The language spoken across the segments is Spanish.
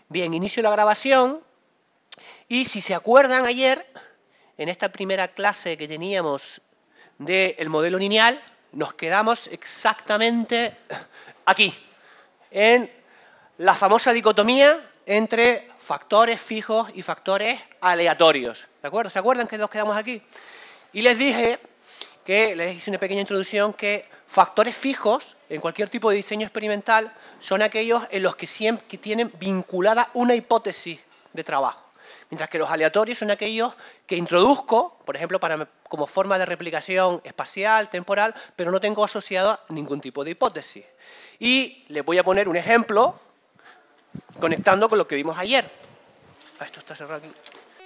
Bien, inicio la grabación y si se acuerdan ayer, en esta primera clase que teníamos del modelo lineal, nos quedamos exactamente aquí, en la famosa dicotomía entre factores fijos y factores aleatorios. ¿De acuerdo? ¿Se acuerdan que nos quedamos aquí? Y les dije que, les hice una pequeña introducción, que factores fijos en cualquier tipo de diseño experimental son aquellos en los que siempre tienen vinculada una hipótesis de trabajo. Mientras que los aleatorios son aquellos que introduzco, por ejemplo, como forma de replicación espacial, temporal, pero no tengo asociado ningún tipo de hipótesis. Y les voy a poner un ejemplo conectando con lo que vimos ayer. Esto está cerrado aquí.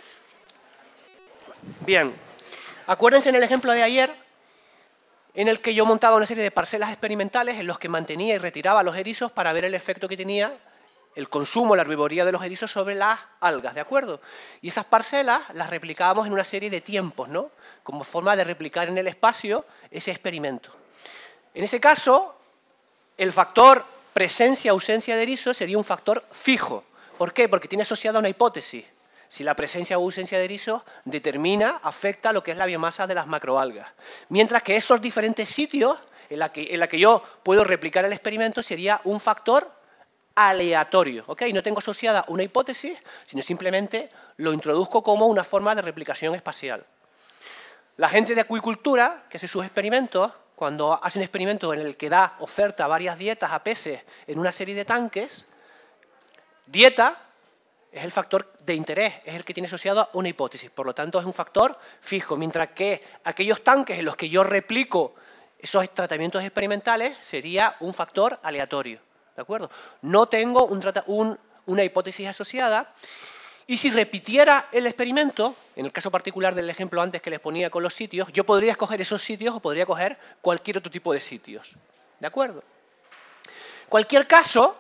Bien, acuérdense en el ejemplo de ayer en el que yo montaba una serie de parcelas experimentales en los que mantenía y retiraba los erizos para ver el efecto que tenía el consumo, la herbivoría de los erizos sobre las algas, ¿de acuerdo? Y esas parcelas las replicábamos en una serie de tiempos, ¿no? Como forma de replicar en el espacio ese experimento. En ese caso, el factor presencia-ausencia de erizos sería un factor fijo. ¿Por qué? Porque tiene asociada una hipótesis. Si la presencia o ausencia de erizos afecta lo que es la biomasa de las macroalgas. Mientras que esos diferentes sitios en la que yo puedo replicar el experimento sería un factor aleatorio, ¿ok? No tengo asociada una hipótesis, sino simplemente lo introduzco como una forma de replicación espacial. La gente de acuicultura, que hace sus experimentos, cuando hace un experimento en el que da oferta a varias dietas a peces en una serie de tanques, dieta es el factor de interés, es el que tiene asociado una hipótesis, por lo tanto es un factor fijo, mientras que aquellos tanques en los que yo replico esos tratamientos experimentales sería un factor aleatorio. ¿De acuerdo? No tengo una hipótesis asociada y si repitiera el experimento, en el caso particular del ejemplo antes que les ponía con los sitios, yo podría escoger esos sitios o podría coger cualquier otro tipo de sitios. ¿De acuerdo? En cualquier caso,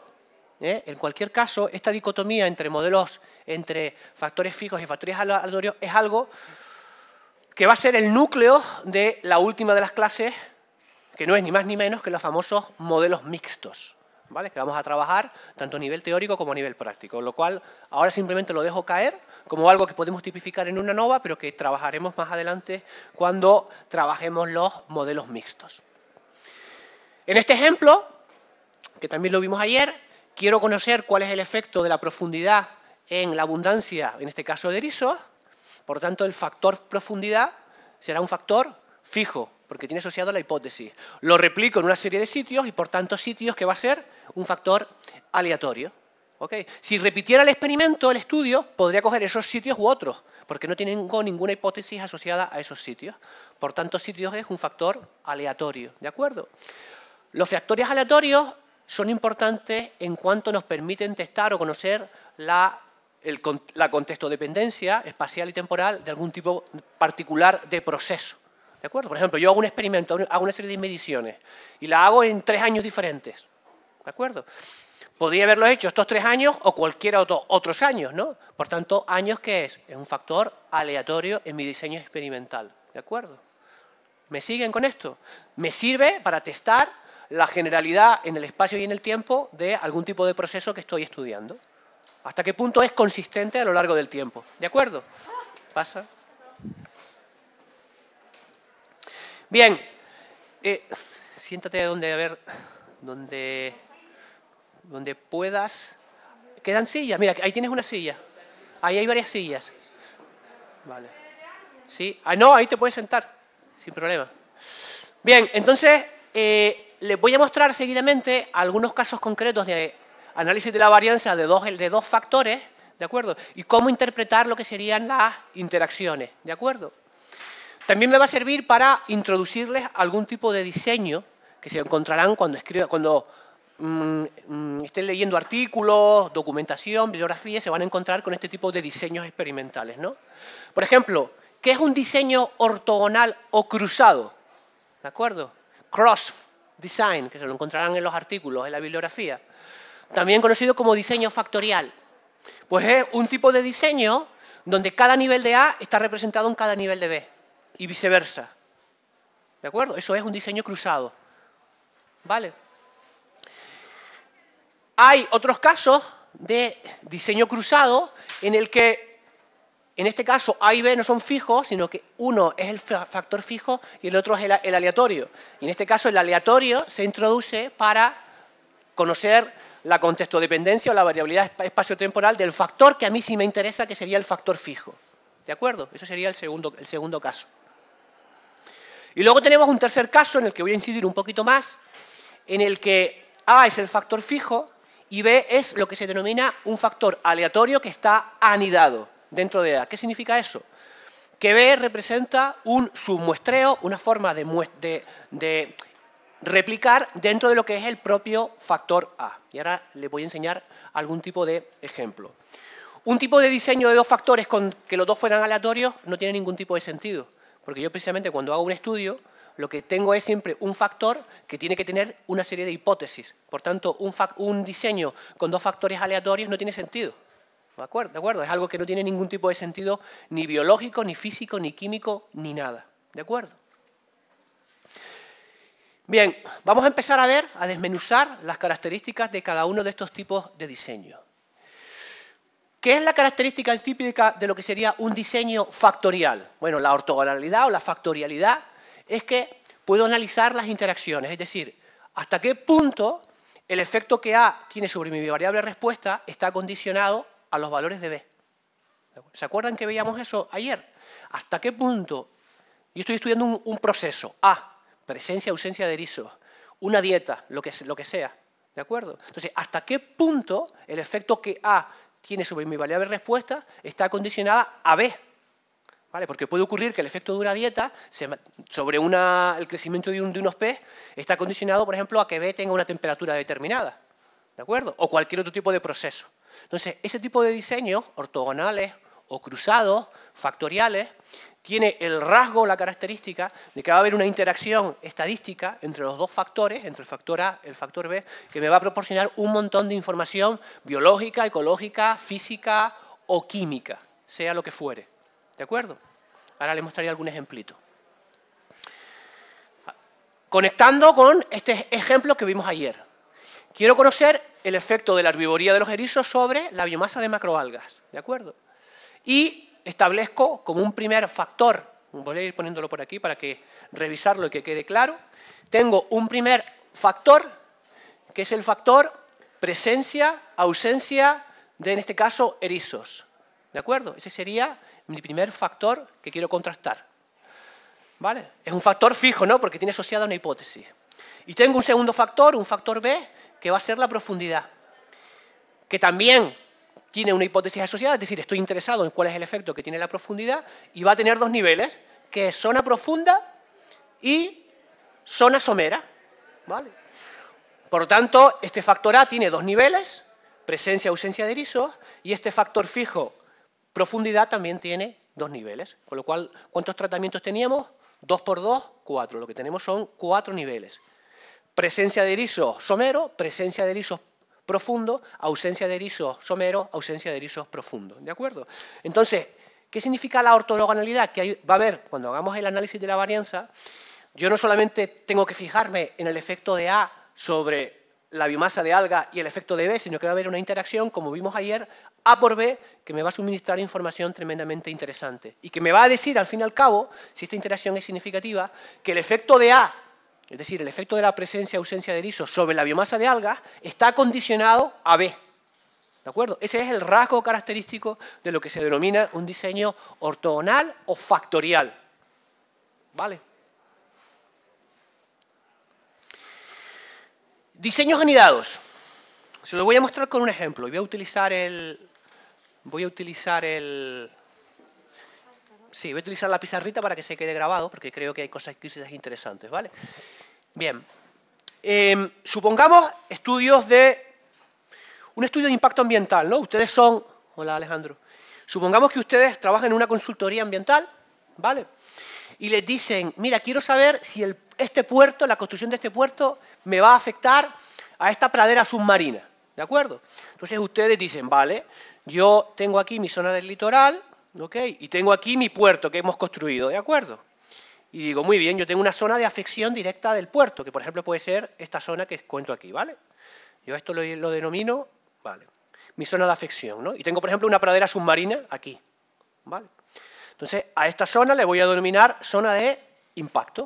esta dicotomía entre modelos, entre factores fijos y factores aleatorios es algo que va a ser el núcleo de la última de las clases, que no es ni más ni menos que los famosos modelos mixtos. ¿Vale? Que vamos a trabajar tanto a nivel teórico como a nivel práctico, lo cual ahora simplemente lo dejo caer como algo que podemos tipificar en una nova, pero que trabajaremos más adelante cuando trabajemos los modelos mixtos. En este ejemplo, que también lo vimos ayer, quiero conocer cuál es el efecto de la profundidad en la abundancia, en este caso de erizos. Por tanto, el factor profundidad será un factor fijo, porque tiene asociado la hipótesis. Lo replico en una serie de sitios y por tanto sitios que va a ser un factor aleatorio. ¿Okay? Si repitiera el experimento, el estudio, podría coger esos sitios u otros, porque no tengo ninguna hipótesis asociada a esos sitios. Por tanto, sitios es un factor aleatorio. ¿De acuerdo? Los factores aleatorios son importantes en cuanto nos permiten testar o conocer la contextodependencia espacial y temporal de algún tipo particular de proceso. ¿De acuerdo? Por ejemplo, yo hago un experimento, hago una serie de mediciones y la hago en 3 años diferentes. ¿De acuerdo? Podría haberlo hecho estos 3 años o cualquiera otros años, ¿no? Por tanto, ¿años qué es? Es un factor aleatorio en mi diseño experimental. ¿De acuerdo? ¿Me siguen con esto? Me sirve para testar la generalidad en el espacio y en el tiempo de algún tipo de proceso que estoy estudiando. ¿Hasta qué punto es consistente a lo largo del tiempo? ¿De acuerdo? ¿Pasa? Bien, siéntate donde puedas. ¿Quedan sillas? Mira, ahí tienes una silla. Ahí hay varias sillas. Vale. ¿Sí? Ah, no, ahí te puedes sentar, sin problema. Bien, entonces, les voy a mostrar seguidamente algunos casos concretos de análisis de la varianza de dos factores, ¿de acuerdo? Y cómo interpretar lo que serían las interacciones, ¿de acuerdo? También me va a servir para introducirles algún tipo de diseño que se encontrarán cuando estén leyendo artículos, documentación, bibliografía, se van a encontrar con este tipo de diseños experimentales, ¿no? Por ejemplo, ¿qué es un diseño ortogonal o cruzado? ¿De acuerdo? Cross design, que se lo encontrarán en los artículos, en la bibliografía. También conocido como diseño factorial. Pues es un tipo de diseño donde cada nivel de A está representado en cada nivel de B. Y viceversa. ¿De acuerdo? Eso es un diseño cruzado. ¿Vale? Hay otros casos de diseño cruzado en el que, en este caso, A y B no son fijos, sino que uno es el factor fijo y el otro es el aleatorio. Y en este caso, el aleatorio se introduce para conocer la contextodependencia o la variabilidad espaciotemporal del factor que a mí sí me interesa, que sería el factor fijo. ¿De acuerdo? Eso sería el segundo caso. Y luego tenemos un tercer caso en el que voy a incidir un poquito más, en el que A es el factor fijo y B es lo que se denomina un factor aleatorio que está anidado dentro de A. ¿Qué significa eso? Que B representa un submuestreo, una forma de replicar dentro de lo que es el propio factor A. Y ahora les voy a enseñar algún tipo de ejemplo. Un tipo de diseño de dos factores con que los dos fueran aleatorios no tiene ningún tipo de sentido, porque yo precisamente cuando hago un estudio lo que tengo es siempre un factor que tiene que tener una serie de hipótesis. Por tanto, un diseño con dos factores aleatorios no tiene sentido. ¿De acuerdo? Es algo que no tiene ningún tipo de sentido ni biológico, ni físico, ni químico, ni nada. ¿De acuerdo? Bien, vamos a empezar a desmenuzar las características de cada uno de estos tipos de diseño. ¿Qué es la característica típica de lo que sería un diseño factorial? Bueno, la ortogonalidad o la factorialidad es que puedo analizar las interacciones, es decir, hasta qué punto el efecto que A tiene sobre mi variable respuesta está condicionado a los valores de B. ¿Se acuerdan que veíamos eso ayer? ¿Hasta qué punto? Yo estoy estudiando un proceso, A, presencia, ausencia de erizos, una dieta, lo que sea, ¿de acuerdo? Entonces, ¿hasta qué punto el efecto que A tiene sobre mi variable respuesta está condicionada a B? ¿Vale? Porque puede ocurrir que el efecto de una dieta sobre el crecimiento de unos pez está condicionado, por ejemplo, a que B tenga una temperatura determinada, ¿de acuerdo? O cualquier otro tipo de proceso. Entonces, ese tipo de diseños ortogonales o cruzados, factoriales, tiene el rasgo, la característica de que va a haber una interacción estadística entre los dos factores, entre el factor A y el factor B, que me va a proporcionar un montón de información biológica, ecológica, física o química, sea lo que fuere. ¿De acuerdo? Ahora les mostraré algún ejemplito. Conectando con este ejemplo que vimos ayer. Quiero conocer el efecto de la herbivoría de los erizos sobre la biomasa de macroalgas. ¿De acuerdo? Y establezco como un primer factor, voy a ir poniéndolo por aquí para que revisarlo y que quede claro. Tengo un primer factor, que es el factor presencia, ausencia de, en este caso, erizos. ¿De acuerdo? Ese sería mi primer factor que quiero contrastar. ¿Vale? Es un factor fijo, ¿no? Porque tiene asociada una hipótesis. Y tengo un segundo factor, un factor B, que va a ser la profundidad, que también tiene una hipótesis asociada, es decir, estoy interesado en cuál es el efecto que tiene la profundidad, y va a tener dos niveles, que es zona profunda y zona somera. ¿Vale? Por lo tanto, este factor A tiene dos niveles, presencia, ausencia de erizos, y este factor fijo, profundidad, también tiene dos niveles. Con lo cual, ¿cuántos tratamientos teníamos? 2 por 2, 4. Lo que tenemos son 4 niveles. Presencia de erizos somero, presencia de erizos profundo, ausencia de erizos somero, ausencia de erizos profundo. ¿De acuerdo? Entonces, ¿qué significa la ortogonalidad? Que va a haber, cuando hagamos el análisis de la varianza, yo no solamente tengo que fijarme en el efecto de A sobre la biomasa de alga y el efecto de B, sino que va a haber una interacción, como vimos ayer, A por B, que me va a suministrar información tremendamente interesante y que me va a decir, al fin y al cabo, si esta interacción es significativa, que el efecto de A, es decir, el efecto de la presencia o ausencia de erizos sobre la biomasa de algas, está condicionado a B. ¿De acuerdo? Ese es el rasgo característico de lo que se denomina un diseño ortogonal o factorial. ¿Vale? Diseños anidados. Se lo voy a mostrar con un ejemplo. Voy a utilizar la pizarrita para que se quede grabado, porque creo que hay cosas interesantes, ¿vale? Bien. Supongamos un estudio de impacto ambiental, ¿no? Ustedes son... Hola, Alejandro. Supongamos que ustedes trabajan en una consultoría ambiental, ¿vale? Y les dicen, mira, quiero saber si la construcción de este puerto me va a afectar a esta pradera submarina, ¿de acuerdo? Entonces ustedes dicen, vale, yo tengo aquí mi zona del litoral, ¿ok? Y tengo aquí mi puerto que hemos construido, ¿de acuerdo? Y digo, muy bien, yo tengo una zona de afección directa del puerto, que por ejemplo puede ser esta zona que cuento aquí, ¿vale? Yo esto lo denomino, vale. mi zona de afección, ¿no? Y tengo, por ejemplo, una pradera submarina aquí, ¿vale? Entonces, a esta zona le voy a denominar zona de impacto.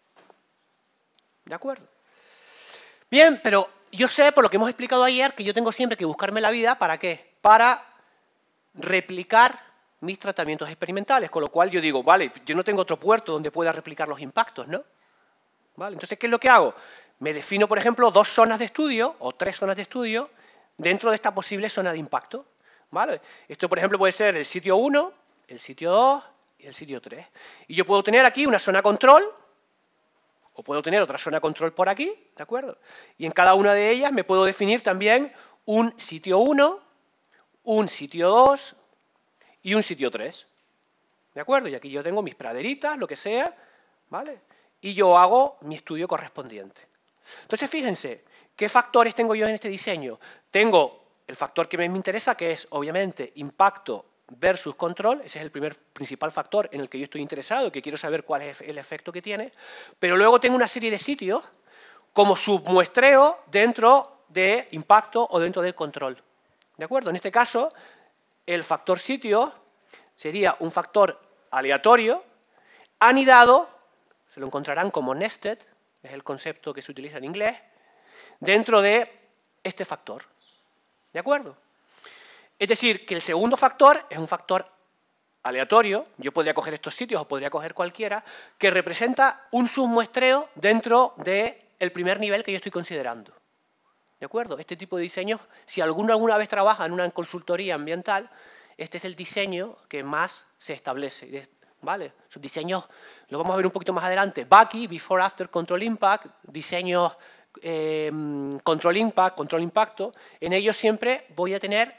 ¿De acuerdo? Bien, pero yo sé, por lo que hemos explicado ayer, que yo tengo siempre que buscarme la vida, ¿para qué? Para replicar mis tratamientos experimentales, con lo cual yo digo, vale, yo no tengo otro puerto donde pueda replicar los impactos, ¿no? ¿Vale? Entonces, ¿qué es lo que hago? Me defino, por ejemplo, 2 zonas de estudio o 3 zonas de estudio dentro de esta posible zona de impacto, ¿vale? Esto, por ejemplo, puede ser el sitio 1, el sitio 2 y el sitio 3. Y yo puedo tener aquí una zona control, o puedo tener otra zona control por aquí, ¿de acuerdo? Y en cada una de ellas me puedo definir también un sitio 1, un sitio 2 y un sitio 3, ¿de acuerdo? Y aquí yo tengo mis praderitas, lo que sea, ¿vale? Y yo hago mi estudio correspondiente. Entonces, fíjense, ¿qué factores tengo yo en este diseño? Tengo el factor que me interesa, que es, obviamente, impacto versus control. Ese es el principal factor en el que yo estoy interesado, que quiero saber cuál es el efecto que tiene. Pero luego tengo una serie de sitios como submuestreo dentro de impacto o dentro del control. ¿De acuerdo? En este caso, el factor sitio sería un factor aleatorio, anidado, se lo encontrarán como nested, es el concepto que se utiliza en inglés, dentro de este factor. ¿De acuerdo? Es decir, que el segundo factor es un factor aleatorio, yo podría coger estos sitios o podría coger cualquiera, que representa un submuestreo dentro del primer nivel que yo estoy considerando. ¿De acuerdo? Este tipo de diseños, si alguno alguna vez trabaja en una consultoría ambiental, este es el diseño que más se establece. ¿Vale? Sus diseños, lo vamos a ver un poquito más adelante. BACI, Before After Control Impact, diseños Control Impact, Control Impacto. En ellos siempre voy a tener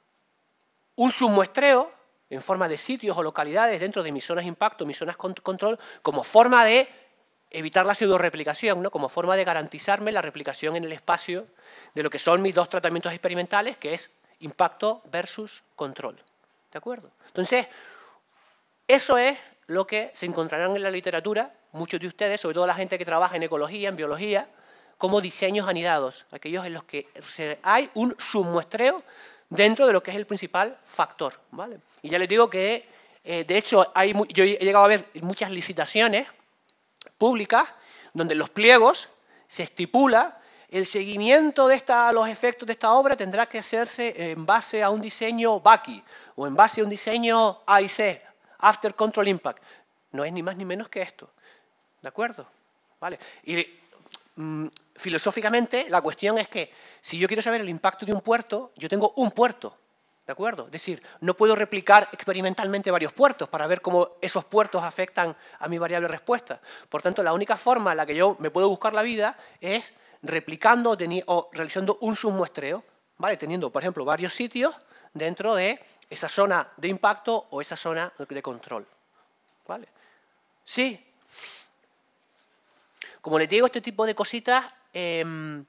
un submuestreo en forma de sitios o localidades dentro de mis zonas de impacto, mis zonas control, como forma de evitar la pseudo-replicación, ¿no? Como forma de garantizarme la replicación en el espacio de lo que son mis 2 tratamientos experimentales, que es impacto versus control. ¿De acuerdo? Entonces, eso es lo que se encontrarán en la literatura, muchos de ustedes, sobre todo la gente que trabaja en ecología, en biología, como diseños anidados, aquellos en los que hay un submuestreo dentro de lo que es el principal factor, ¿vale? Y ya les digo que, de hecho, yo he llegado a ver muchas licitaciones públicas donde en los pliegos se estipula el seguimiento de los efectos de esta obra tendrá que hacerse en base a un diseño BACI o en base a un diseño AIC, After Control Impact. No es ni más ni menos que esto, ¿de acuerdo? ¿Vale? Y filosóficamente la cuestión es que si yo quiero saber el impacto de un puerto, yo tengo un puerto, ¿de acuerdo? Es decir, no puedo replicar experimentalmente varios puertos para ver cómo esos puertos afectan a mi variable respuesta. Por tanto, la única forma en la que yo me puedo buscar la vida es replicando o realizando un submuestreo, ¿vale? Teniendo, por ejemplo, varios sitios dentro de esa zona de impacto o esa zona de control, ¿vale? Sí. Como les digo, este tipo de cositas en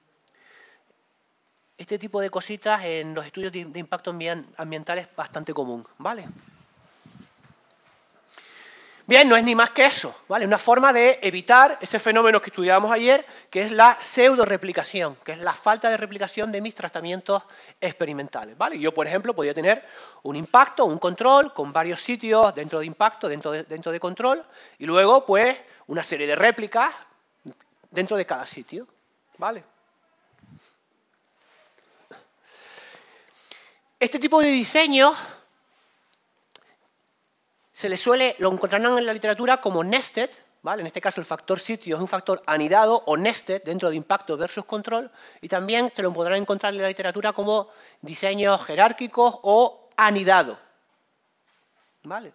los estudios de impacto ambiental es bastante común, ¿vale? Bien, no es ni más que eso, ¿vale? Una forma de evitar ese fenómeno que estudiábamos ayer, que es la pseudo-replicación, que es la falta de replicación de mis tratamientos experimentales, ¿vale? Yo, por ejemplo, podría tener un impacto, un control, con varios sitios dentro de impacto, dentro de control, y luego, pues, una serie de réplicas dentro de cada sitio, ¿vale? Este tipo de diseño lo encontrarán en la literatura como nested, ¿vale? En este caso el factor sitio es un factor anidado o nested dentro de impacto versus control, y también se lo podrán encontrar en la literatura como diseños jerárquicos o anidado, ¿vale?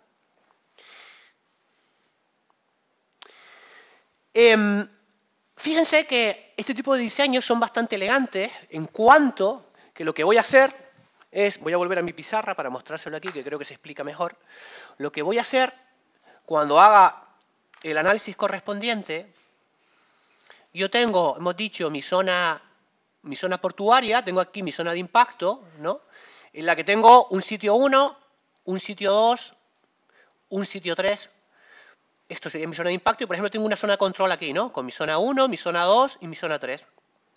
Fíjense que este tipo de diseños son bastante elegantes en cuanto que lo que voy a hacer voy a volver a mi pizarra para mostrárselo aquí, que creo que se explica mejor. Lo que voy a hacer cuando haga el análisis correspondiente, yo tengo, hemos dicho, mi zona portuaria, tengo aquí mi zona de impacto, ¿no? En la que tengo un sitio 1, un sitio 2, un sitio 3. Esto sería mi zona de impacto y, por ejemplo, tengo una zona de control aquí, ¿no? Con mi zona 1, mi zona 2 y mi zona 3.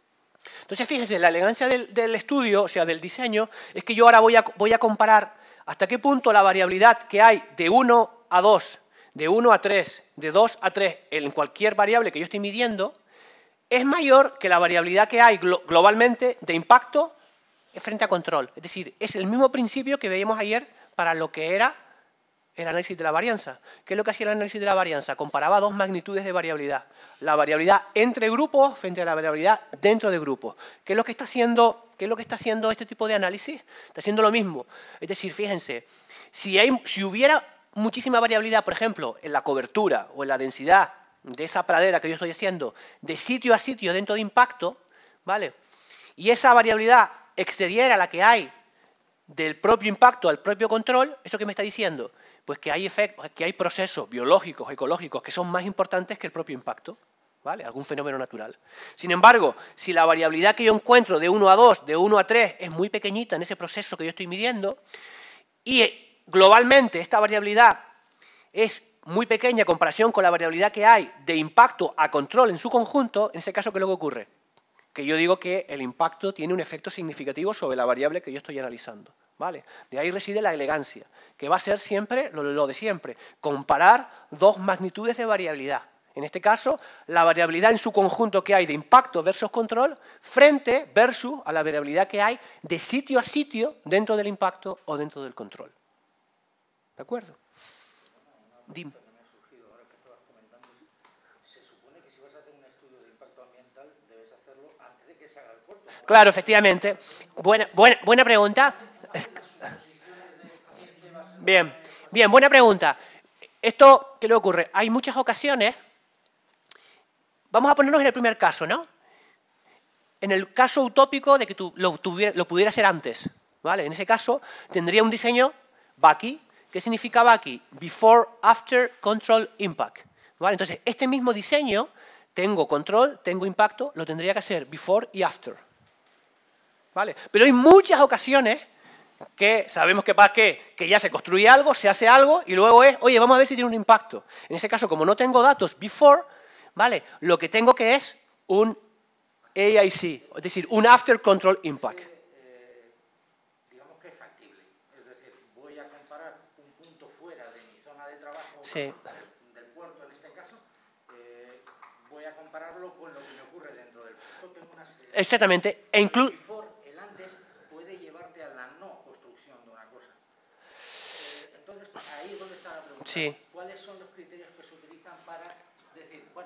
Entonces, fíjense, la elegancia del estudio, o sea, del diseño, es que yo ahora voy a comparar hasta qué punto la variabilidad que hay de 1 a 2, de 1 a 3, de 2 a 3, en cualquier variable que yo estoy midiendo, es mayor que la variabilidad que hay globalmente de impacto frente a control. Es decir, es el mismo principio que veíamos ayer para lo que era el análisis de la varianza. ¿Qué es lo que hacía el análisis de la varianza? Comparaba dos magnitudes de variabilidad. La variabilidad entre grupos frente a la variabilidad dentro de grupos. ¿Qué es lo que está haciendo este tipo de análisis? Está haciendo lo mismo. Es decir, fíjense, si hubiera muchísima variabilidad, por ejemplo, en la cobertura o en la densidad de esa pradera que yo estoy haciendo, de sitio a sitio dentro de impacto, ¿vale? Y esa variabilidad excediera la que hay del propio impacto al propio control, ¿eso qué me está diciendo? Pues que hay procesos biológicos, ecológicos, que son más importantes que el propio impacto, ¿vale? Algún fenómeno natural. Sin embargo, si la variabilidad que yo encuentro de 1 a 2, de 1 a 3, es muy pequeñita en ese proceso que yo estoy midiendo, y globalmente esta variabilidad es muy pequeña en comparación con la variabilidad que hay de impacto a control en su conjunto, en ese caso, ¿qué es lo que ocurre? Que yo digo que el impacto tiene un efecto significativo sobre la variable que yo estoy analizando, ¿vale? De ahí reside la elegancia, que va a ser siempre lo de siempre, comparar dos magnitudes de variabilidad. En este caso, la variabilidad en su conjunto que hay de impacto versus control versus a la variabilidad que hay de sitio a sitio dentro del impacto o dentro del control. ¿De acuerdo? Dime. Claro, efectivamente. Buena pregunta. Bien, buena pregunta. Esto, ¿qué le ocurre? Hay muchas ocasiones. Vamos a ponernos en el primer caso, ¿no? En el caso utópico de que lo pudiera hacer antes, ¿vale? En ese caso tendría un diseño BACI. ¿Qué significa BACI? Before, After, Control, Impact. ¿Vale? Entonces, este mismo diseño, tengo control, tengo impacto, lo tendría que hacer before y after. ¿Vale? Pero hay muchas ocasiones que sabemos que ya se construye algo, se hace algo y luego es, oye, vamos a ver si tiene un impacto. En ese caso, como no tengo datos before, ¿vale? Lo que tengo que es un AIC, es decir, un After Control Impact. Digamos que es factible. Es decir, voy a comparar un punto fuera de mi zona de trabajo, sí, del puerto en este caso, voy a compararlo con lo que me ocurre dentro del puerto. Tengo una serie de... Exactamente. El antes puede llevarte a la no construcción de una cosa. Entonces, ahí es donde está la pregunta. Sí. ¿Cuáles son los criterios que se utilizan para decir, bueno,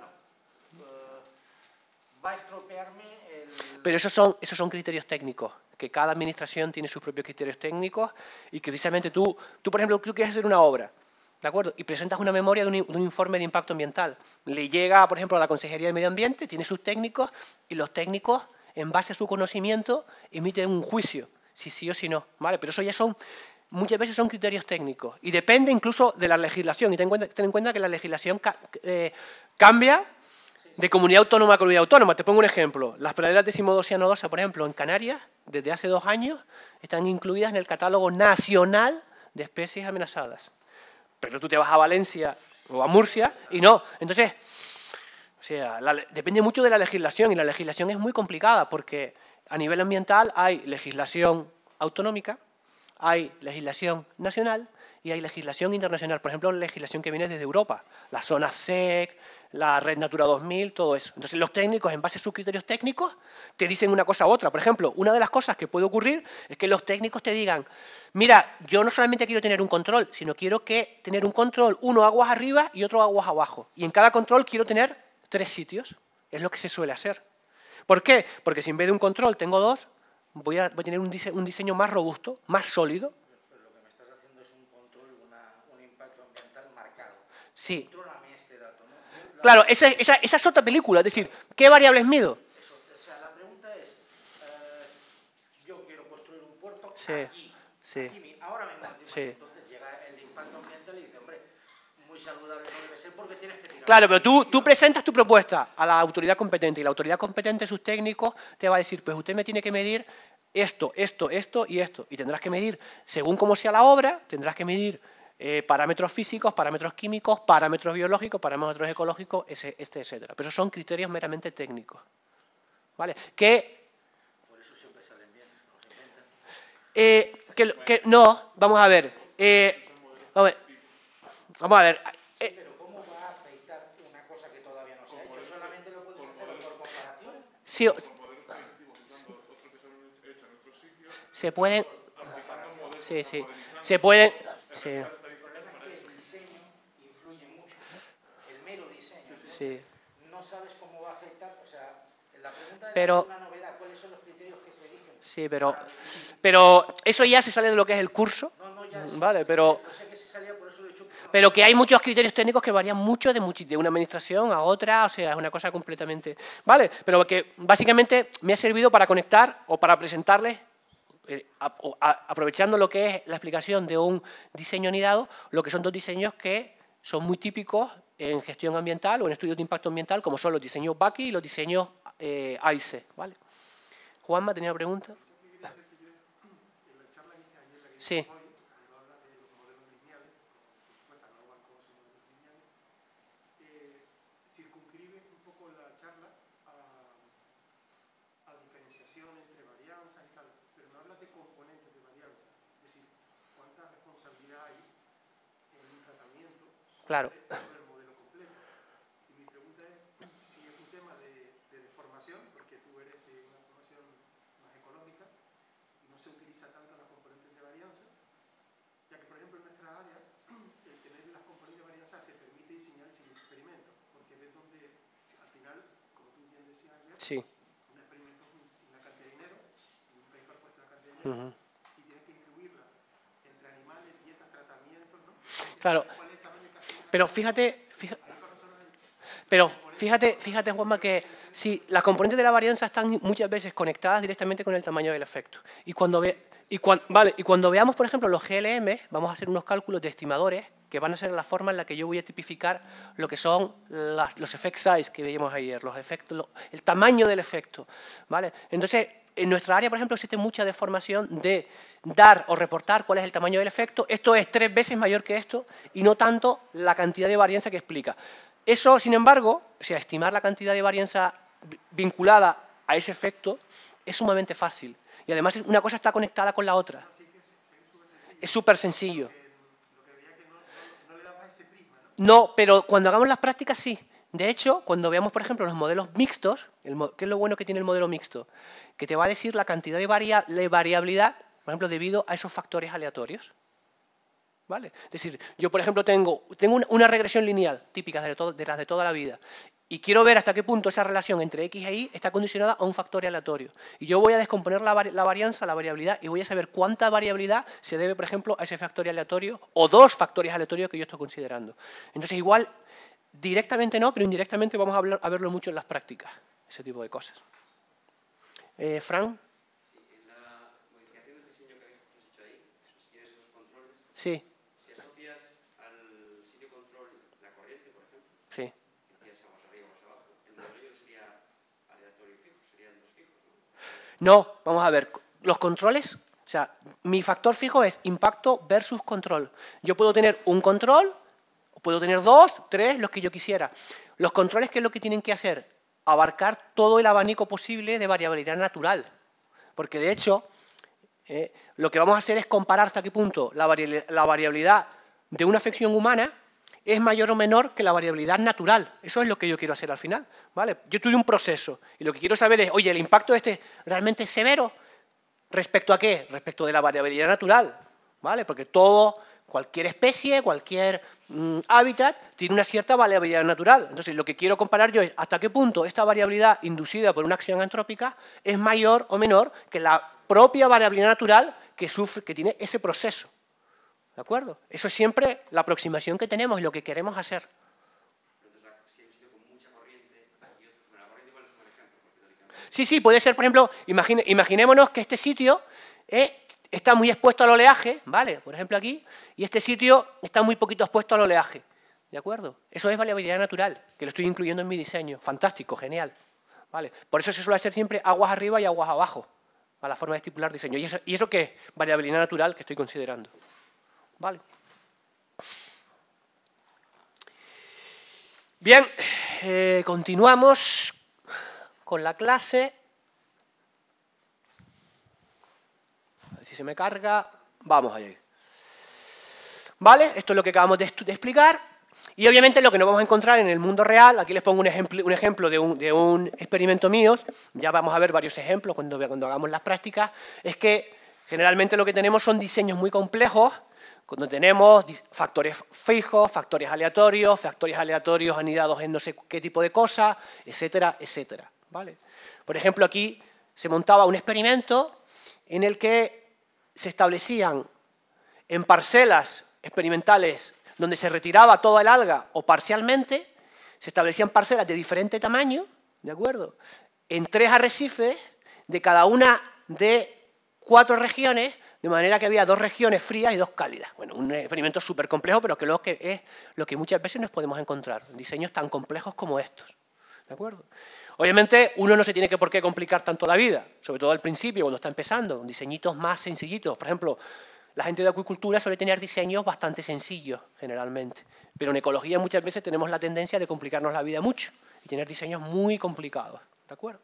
va a estropearme el... Pero esos son criterios técnicos, que cada administración tiene sus propios criterios técnicos y que precisamente tú por ejemplo, tú quieres hacer una obra, ¿de acuerdo? Y presentas una memoria de un informe de impacto ambiental. Le llega, por ejemplo, a la Consejería de Medio Ambiente, tiene sus técnicos y los técnicos, en base a su conocimiento, emiten un juicio, si sí o si no, ¿vale? Pero eso ya muchas veces son criterios técnicos y depende incluso de la legislación. Y ten en cuenta que la legislación cambia de comunidad autónoma a comunidad autónoma. Te pongo un ejemplo. Las praderas de Simodosianodosa, por ejemplo, en Canarias, desde hace 2 años, están incluidas en el catálogo nacional de especies amenazadas. Pero tú te vas a Valencia o a Murcia y no. Entonces, o sea, depende mucho de la legislación y la legislación es muy complicada porque a nivel ambiental hay legislación autonómica, hay legislación nacional y hay legislación internacional. Por ejemplo, la legislación que viene desde Europa, la zona SEC, la Red Natura 2000, todo eso. Entonces, los técnicos, en base a sus criterios técnicos, te dicen una cosa u otra. Por ejemplo, una de las cosas que puede ocurrir es que los técnicos te digan, mira, yo no solamente quiero tener un control, sino quiero tener un control, uno aguas arriba y otro aguas abajo. Y en cada control quiero tener 3 sitios. Es lo que se suele hacer. ¿Por qué? Porque si en vez de un control tengo 2, voy a tener un diseño más robusto, más sólido. Pero lo que me estás haciendo es un control, un impacto ambiental marcado. Sí. Contrólame este dato, ¿no? Claro, esa es otra película. Es decir, ¿qué variables mido? Eso, o sea, la pregunta es, yo quiero construir un puerto Sí, aquí, sí, aquí, ahora mismo. sí. Entonces llega el impacto ambiental y dice, hombre, muy saludable no debe ser porque tienes que tirar. Claro, pero tú presentas tu propuesta a la autoridad competente y la autoridad competente, sus técnicos, te va a decir, pues usted me tiene que medir esto, esto, esto y esto. Y tendrás que medir, según cómo sea la obra, tendrás que medir parámetros físicos, parámetros químicos, parámetros biológicos, parámetros ecológicos, etcétera. Pero son criterios meramente técnicos. ¿Vale? Que No, vamos a ver. Vamos a ver. Pero ¿cómo va a afectar una cosa que todavía no se ha hecho? ¿Solamente lo puedes hacer por comparación? Sí, se pueden. Sí, sí. Se pueden. Sí. El problema es que el diseño influye mucho, el mero diseño. Sí. No sabes cómo va a afectar, o sea, la pregunta Pero, es una novedad, ¿cuáles son los criterios que se eligen? sí, pero eso ya se sale de lo que es el curso, No, ya ¿vale? Pero yo sé que se salía, por eso lo he hecho. Pero que hay muchos criterios técnicos que varían mucho de una administración a otra, o sea, es una cosa completamente... ¿Vale? Pero que básicamente me ha servido para conectar o para presentarles, aprovechando lo que es la explicación de un diseño anidado, lo que son dos diseños que son muy típicos en gestión ambiental o en estudios de impacto ambiental, como son los diseños BACI y los diseños AIC, ¿vale? Juanma, ¿tenía una pregunta? Sí. Circunscribe un poco la charla a diferenciación entre varianzas y tal, pero no hablas de componentes de varianza, es decir, cuánta responsabilidad hay en un tratamiento Claro. sobre el modelo completo. Y mi pregunta es si es un tema de deformación, porque tú eres de una formación más ecológica y no se utiliza tanto las componentes de varianza, ya que por ejemplo en nuestra área el tener las componentes de varianza te permite diseñar sin experimentos, porque ves donde al final, como tú bien decías ayer, Sí. un experimento es una cantidad de dinero, nunca hay propuesta una cantidad de dinero, y tienes que distribuirla entre animales, dietas, tratamientos, ¿no? Claro. ¿Cuál es el tamaño que hacen? Pero fíjate, Juanma, que si las componentes de la varianza están muchas veces conectadas directamente con el tamaño del efecto. Y cuando veamos, por ejemplo, los GLM, vamos a hacer unos cálculos de estimadores que van a ser la forma en la que yo voy a tipificar lo que son los effect size que veíamos ayer, los efectos, el tamaño del efecto, ¿vale? Entonces, en nuestra área, por ejemplo, existe mucha deformación de dar o reportar cuál es el tamaño del efecto. Esto es 3 veces mayor que esto y no tanto la cantidad de varianza que explica. Eso, sin embargo, o sea, estimar la cantidad de varianza vinculada a ese efecto es sumamente fácil. Y además una cosa está conectada con la otra. Es súper sencillo. No, pero cuando hagamos las prácticas sí. De hecho, cuando veamos, por ejemplo, los modelos mixtos, ¿qué es lo bueno que tiene el modelo mixto? Que te va a decir la cantidad de variabilidad, por ejemplo, debido a esos factores aleatorios. ¿Vale? Es decir, yo, por ejemplo, tengo una regresión lineal típica de las de toda la vida y quiero ver hasta qué punto esa relación entre X e Y está condicionada a un factor aleatorio. Y yo voy a descomponer la varianza, la variabilidad, y voy a saber cuánta variabilidad se debe, por ejemplo, a ese factor aleatorio o dos factores aleatorios que yo estoy considerando. Entonces, igual, directamente no, pero indirectamente vamos a verlo mucho en las prácticas, ese tipo de cosas. Fran. Sí, en la modificación del diseño que habéis hecho ahí, si tienes esos controles, Sí. si asocias al sitio control la corriente, por ejemplo, sí. decías aguas arriba, aguas abajo, el modelo sería aleatorio y fijo, serían dos fijos, ¿no? No, vamos a ver, los controles, o sea, mi factor fijo es impacto versus control. Yo puedo tener un control, puedo tener 2, 3, los que yo quisiera. Los controles, ¿qué es lo que tienen que hacer? Abarcar todo el abanico posible de variabilidad natural. Porque de hecho, lo que vamos a hacer es comparar hasta qué punto la variabilidad de una afección humana es mayor o menor que la variabilidad natural. Eso es lo que yo quiero hacer al final, ¿vale? Yo tuve un proceso y lo que quiero saber es, oye, ¿el impacto realmente es severo? ¿Respecto a qué? Respecto de la variabilidad natural, ¿vale? Porque cualquier especie, cualquier hábitat tiene una cierta variabilidad natural. Entonces, lo que quiero comparar yo es hasta qué punto esta variabilidad inducida por una acción antrópica es mayor o menor que la propia variabilidad natural que tiene ese proceso. ¿De acuerdo? Eso es siempre la aproximación que tenemos y lo que queremos hacer. Entonces, si hay un sitio con mucha corriente, la corriente igual es un ejemplo, porque teóricamente... Sí, puede ser, por ejemplo, imaginémonos que este sitio está muy expuesto al oleaje, ¿vale? Por ejemplo aquí, y este sitio está muy poquito expuesto al oleaje, ¿de acuerdo? Eso es variabilidad natural, que lo estoy incluyendo en mi diseño. Fantástico, genial, ¿vale? Por eso se suele hacer siempre aguas arriba y aguas abajo, a la forma de estipular diseño. ¿Y eso qué es? Variabilidad natural que estoy considerando, ¿vale? Bien, continuamos con la clase. si se me carga, vamos allá. ¿Vale? Esto es lo que acabamos de explicar. Y obviamente lo que nos vamos a encontrar en el mundo real, aquí les pongo un ejemplo de un experimento mío, ya vamos a ver varios ejemplos cuando hagamos las prácticas, es que generalmente lo que tenemos son diseños muy complejos, cuando tenemos factores fijos, factores aleatorios anidados en no sé qué tipo de cosas, etcétera, etcétera. ¿Vale? Por ejemplo, aquí se montaba un experimento en el que se establecían en parcelas experimentales donde se retiraba toda el alga o parcialmente, se establecían parcelas de diferente tamaño, ¿de acuerdo? En 3 arrecifes de cada una de 4 regiones, de manera que había 2 regiones frías y 2 cálidas. Bueno, un experimento súper complejo, pero que es lo que muchas veces nos podemos encontrar, diseños tan complejos como estos, ¿de acuerdo? Obviamente, uno no se tiene por qué complicar tanto la vida, sobre todo al principio, cuando está empezando, diseñitos más sencillitos. Por ejemplo, la gente de acuicultura suele tener diseños bastante sencillos, generalmente. Pero en ecología muchas veces tenemos la tendencia de complicarnos la vida mucho y tener diseños muy complicados, ¿de acuerdo?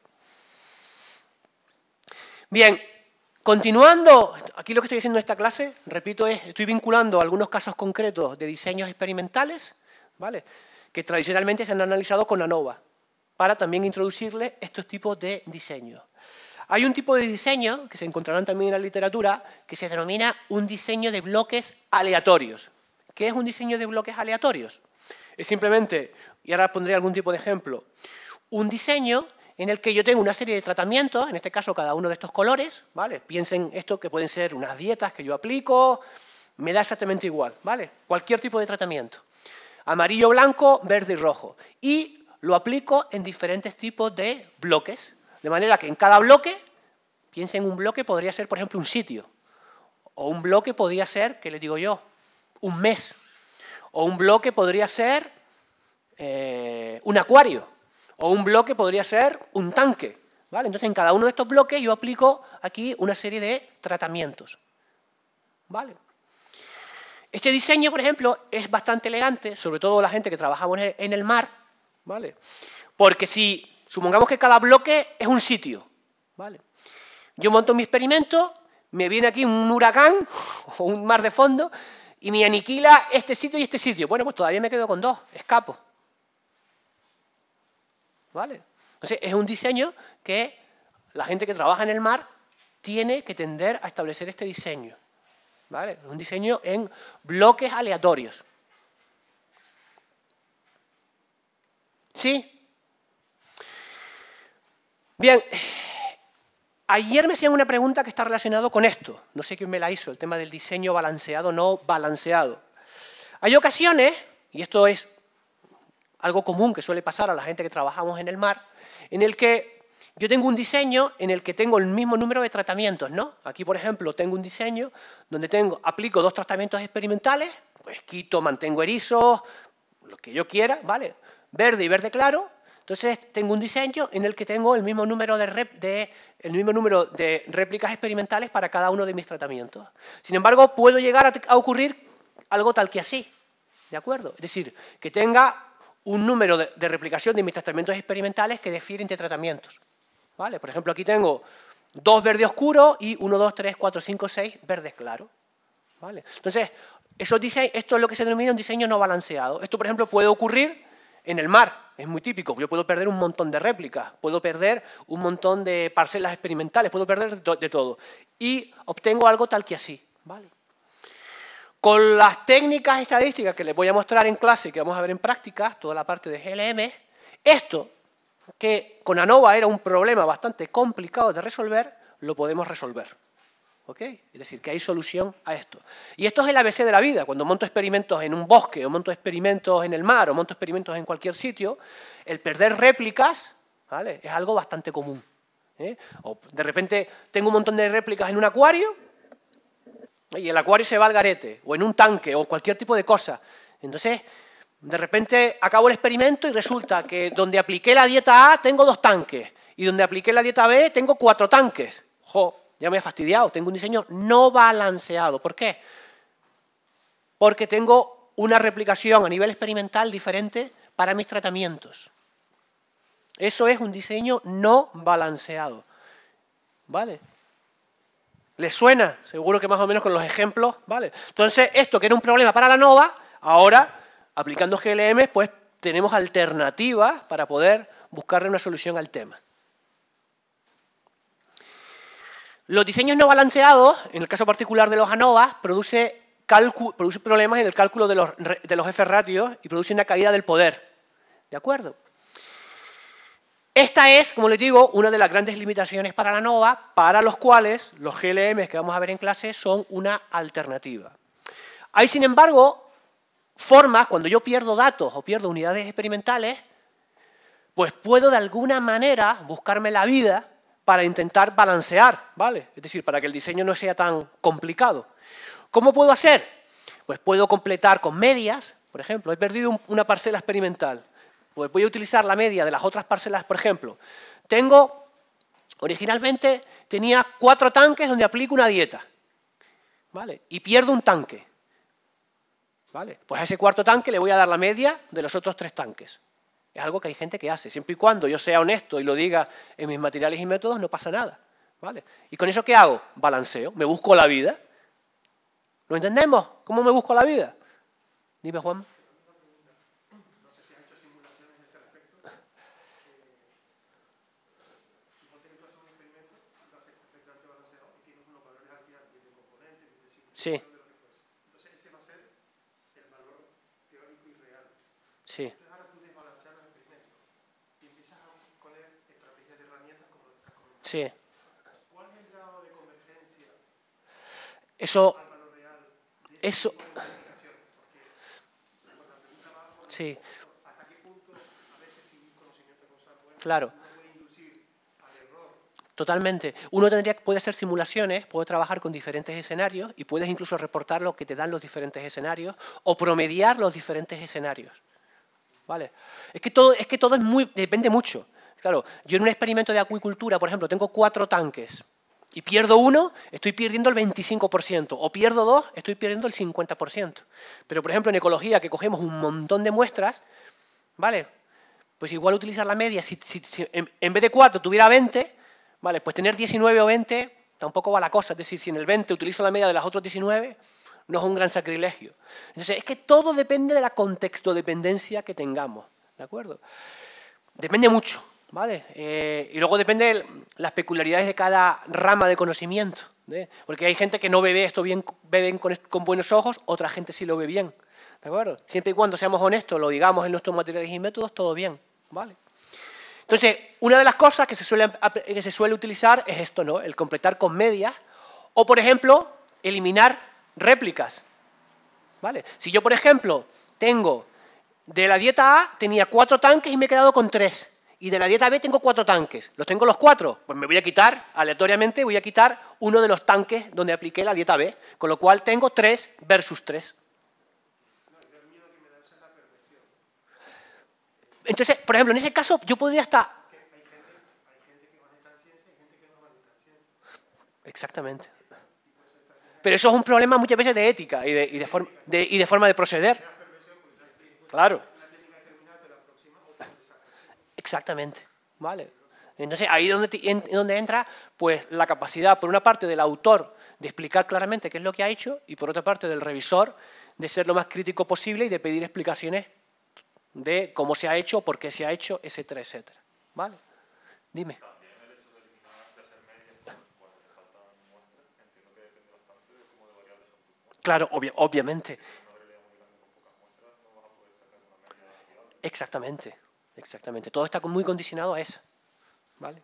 Bien, continuando, aquí lo que estoy haciendo en esta clase, repito, estoy vinculando algunos casos concretos de diseños experimentales, ¿vale? Que tradicionalmente se han analizado con ANOVA, para también introducirle estos tipos de diseños. Hay un tipo de diseño, que se encontrarán también en la literatura, que se denomina un diseño de bloques aleatorios. ¿Qué es un diseño de bloques aleatorios? Es simplemente, y ahora pondré algún tipo de ejemplo, un diseño en el que yo tengo una serie de tratamientos, en este caso cada uno de estos colores, ¿vale? Piensen esto que pueden ser unas dietas que yo aplico, me da exactamente igual, ¿vale? Cualquier tipo de tratamiento. Amarillo, blanco, verde y rojo. Y lo aplico en diferentes tipos de bloques. De manera que en cada bloque, piensen en un bloque, podría ser, por ejemplo, un sitio. O un bloque podría ser, ¿qué les digo yo? Un mes. O un bloque podría ser un acuario. O un bloque podría ser un tanque. ¿Vale? Entonces, en cada uno de estos bloques yo aplico aquí una serie de tratamientos. ¿Vale? Este diseño, por ejemplo, es bastante elegante, sobre todo la gente que trabajamos en el mar, ¿vale? Porque si supongamos que cada bloque es un sitio, ¿vale? Yo monto mi experimento, me viene aquí un huracán o un mar de fondo y me aniquila este sitio y este sitio. Bueno, pues todavía me quedo con 2, escapo. ¿Vale? Entonces, es un diseño que la gente que trabaja en el mar tiene que tender a establecer este diseño. ¿Vale? Es un diseño en bloques aleatorios. ¿Sí? Bien, ayer me hacían una pregunta que está relacionada con esto. No sé quién me la hizo, el tema del diseño balanceado, no balanceado. Hay ocasiones, y esto es algo común que suele pasar a la gente que trabajamos en el mar, en el que yo tengo un diseño en el que tengo el mismo número de tratamientos, ¿no? Aquí, por ejemplo, tengo un diseño donde aplico 2 tratamientos experimentales, pues quito, mantengo erizos, lo que yo quiera, ¿vale? Verde y verde claro. Entonces, tengo un diseño en el que tengo el mismo número de réplicas experimentales para cada uno de mis tratamientos. Sin embargo, puede llegar a ocurrir algo tal que así, ¿de acuerdo? Es decir, que tenga un número de replicación de mis tratamientos experimentales que difiere entre tratamientos. ¿Vale? Por ejemplo, aquí tengo 2 verdes oscuros y 1, 2, 3, 4, 5, 6 verdes claros. ¿Vale? Entonces, esto es lo que se denomina un diseño no balanceado. Esto, por ejemplo, puede ocurrir en el mar. Es muy típico. Yo puedo perder un montón de réplicas, puedo perder un montón de parcelas experimentales, puedo perder de todo. Y obtengo algo tal que así. ¿Vale? Con las técnicas estadísticas que les voy a mostrar en clase y que vamos a ver en práctica, toda la parte de GLM, esto que con ANOVA era un problema bastante complicado de resolver, lo podemos resolver. ¿Ok? Es decir, que hay solución a esto. Y esto es el ABC de la vida. Cuando monto experimentos en un bosque, o monto experimentos en el mar, o monto experimentos en cualquier sitio, el perder réplicas, ¿vale?, es algo bastante común. O de repente tengo un montón de réplicas en un acuario y el acuario se va al garete, o en un tanque, o cualquier tipo de cosa. Entonces, de repente acabo el experimento y resulta que donde apliqué la dieta A tengo 2 tanques y donde apliqué la dieta B tengo 4 tanques. ¡Jo! Ya me he fastidiado, tengo un diseño no balanceado. ¿Por qué? Porque tengo una replicación a nivel experimental diferente para mis tratamientos. Eso es un diseño no balanceado. ¿Vale? ¿Les suena? Seguro que más o menos con los ejemplos, ¿vale? Entonces, esto que era un problema para la ANOVA, ahora, aplicando GLM, pues tenemos alternativas para poder buscarle una solución al tema. Los diseños no balanceados, en el caso particular de los ANOVA, produce problemas en el cálculo de los F-ratios y produce una caída del poder. ¿De acuerdo? Esta es, como les digo, una de las grandes limitaciones para la ANOVA, para los cuales los GLM que vamos a ver en clase son una alternativa. Hay, sin embargo, formas, cuando yo pierdo datos o pierdo unidades experimentales, pues puedo de alguna manera buscarme la vida para intentar balancear, ¿vale? Es decir, para que el diseño no sea tan complicado. ¿Cómo puedo hacer? Pues puedo completar con medias, por ejemplo, he perdido una parcela experimental, pues voy a utilizar la media de las otras parcelas, por ejemplo. Originalmente tenía 4 tanques donde aplico una dieta, ¿vale? Y pierdo un tanque, ¿vale? Pues a ese cuarto tanque le voy a dar la media de los otros 3 tanques. Es algo que hay gente que hace. Siempre y cuando yo sea honesto y lo diga en mis materiales y métodos, no pasa nada, ¿vale? ¿Y con eso qué hago? Balanceo. Me busco la vida. ¿Lo entendemos? ¿Cómo me busco la vida? Dime, Juan. No sé si has hecho simulaciones en ese respecto. Suponte que tú haces un experimento, lo haces perfectamente balanceado y tienes unos valores al final de componentes, de Sí. simulación, de lo que fuese. Entonces ese va a ser el valor teórico y real. Sí. Entonces ahora tú desbalanceas los experimentos y empiezas a poner estrategias de herramientas como lo que estás comentando. Sí. ¿Cuál es el grado de convergencia Eso. al valor real de Eso. tipo de modificaciones? Porque la pregunta va por Sí. hasta qué punto a veces sin conocimiento causal Claro. uno puede inducir al error. Totalmente. Uno puede hacer simulaciones, puede trabajar con diferentes escenarios y puedes incluso reportar lo que te dan los diferentes escenarios o promediar los diferentes escenarios. ¿Vale? Es que todo depende mucho. Claro, yo en un experimento de acuicultura, por ejemplo, tengo 4 tanques y pierdo uno, estoy perdiendo el 25%, o pierdo 2, estoy perdiendo el 50%. Pero, por ejemplo, en ecología, que cogemos un montón de muestras, ¿vale? Pues igual utilizar la media, si en vez de 4 tuviera 20, ¿vale? Pues tener 19 o 20 tampoco va la cosa. Es decir, si en el 20 utilizo la media de las otras 19, no es un gran sacrilegio. Entonces, es que todo depende de la contextodependencia que tengamos, ¿de acuerdo? Depende mucho, ¿vale? Y luego depende de las peculiaridades de cada rama de conocimiento, ¿eh? Porque hay gente que no ve esto bien, con buenos ojos, otra gente sí lo ve bien, ¿de acuerdo? Siempre y cuando seamos honestos, lo digamos en nuestros materiales y métodos, todo bien, ¿vale? Entonces, una de las cosas que se suele utilizar es esto, ¿no? El completar con medias o, por ejemplo, eliminar réplicas, ¿vale? Si yo, por ejemplo, tengo de la dieta A, tenía 4 tanques y me he quedado con 3. Y de la dieta B tengo 4 tanques. ¿Los tengo los 4? Pues me voy a quitar, aleatoriamente, voy a quitar uno de los tanques donde apliqué la dieta B. Con lo cual tengo 3 versus 3. Entonces, por ejemplo, en ese caso, yo podría hasta... Hay gente que maneja en ciencia y gente que no maneja en ciencia. Exactamente. Pero eso es un problema muchas veces de ética y de forma de proceder. Claro. Exactamente. Vale. Entonces, ahí es donde entra pues, la capacidad, por una parte, del autor de explicar claramente qué es lo que ha hecho y, por otra parte, del revisor de ser lo más crítico posible y de pedir explicaciones de cómo se ha hecho, por qué se ha hecho, etcétera, etcétera. ¿Vale? Dime. También el hecho de eliminar, de hacer medias, pues cuando te faltan muestras, entiendo que depende bastante de cómo de variables son tus muestras. Claro, obviamente. Si una variabilidad muy grande con pocas muestras, no vas a poder sacar una media fiable. Exactamente, exactamente. Todo está muy condicionado a eso. ¿Vale?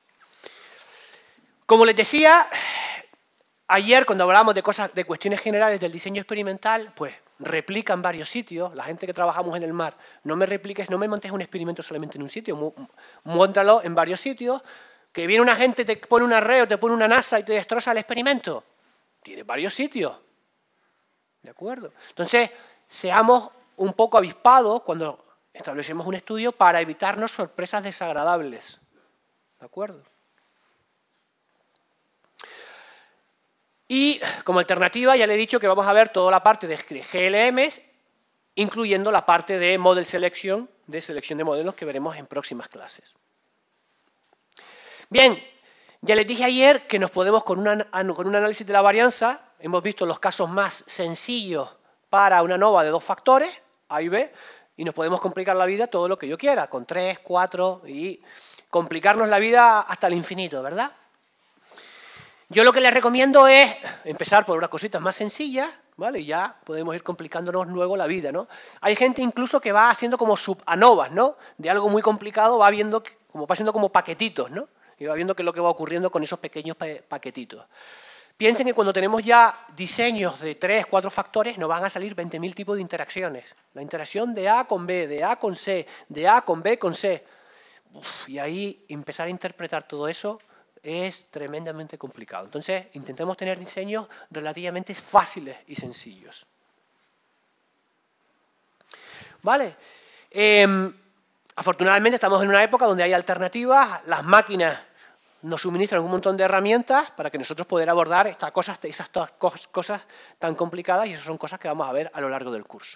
Como les decía, ayer cuando hablábamos de cuestiones generales del diseño experimental, pues replica en varios sitios. La gente que trabajamos en el mar, no me montes un experimento solamente en un sitio, móntalo en varios sitios. Que viene una gente, te pone un arreo, te pone una NASA y te destroza el experimento. Tiene varios sitios. ¿De acuerdo? Entonces, seamos un poco avispados cuando establecemos un estudio para evitarnos sorpresas desagradables. ¿De acuerdo? Y como alternativa ya le he dicho que vamos a ver toda la parte de GLMs, incluyendo la parte de Model Selection, de selección de modelos que veremos en próximas clases. Bien, Ya les dije ayer que nos podemos, con un análisis de la varianza, hemos visto los casos más sencillos para una ANOVA de 2 factores, A y B, y nos podemos complicar la vida todo lo que yo quiera, con 3, 4 y complicarnos la vida hasta el infinito, ¿verdad? Yo lo que les recomiendo es empezar por unas cositas más sencillas, ¿vale? Y ya podemos ir complicándonos luego la vida, ¿no? Hay gente incluso que va haciendo como subanovas, ¿no? De algo muy complicado va haciendo como paquetitos, ¿no? Y va viendo qué es lo que va ocurriendo con esos pequeños paquetitos. Piensen que cuando tenemos ya diseños de 3, 4 factores, nos van a salir 20.000 tipos de interacciones. La interacción de A con B, de A con C, de A con B con C. Y ahí empezar a interpretar todo eso es tremendamente complicado. Entonces, intentemos tener diseños relativamente fáciles y sencillos. ¿Vale? Afortunadamente estamos en una época donde hay alternativas, las máquinas nos suministran un montón de herramientas para que nosotros poder abordar esas cosas tan complicadas, y esas son cosas que vamos a ver a lo largo del curso.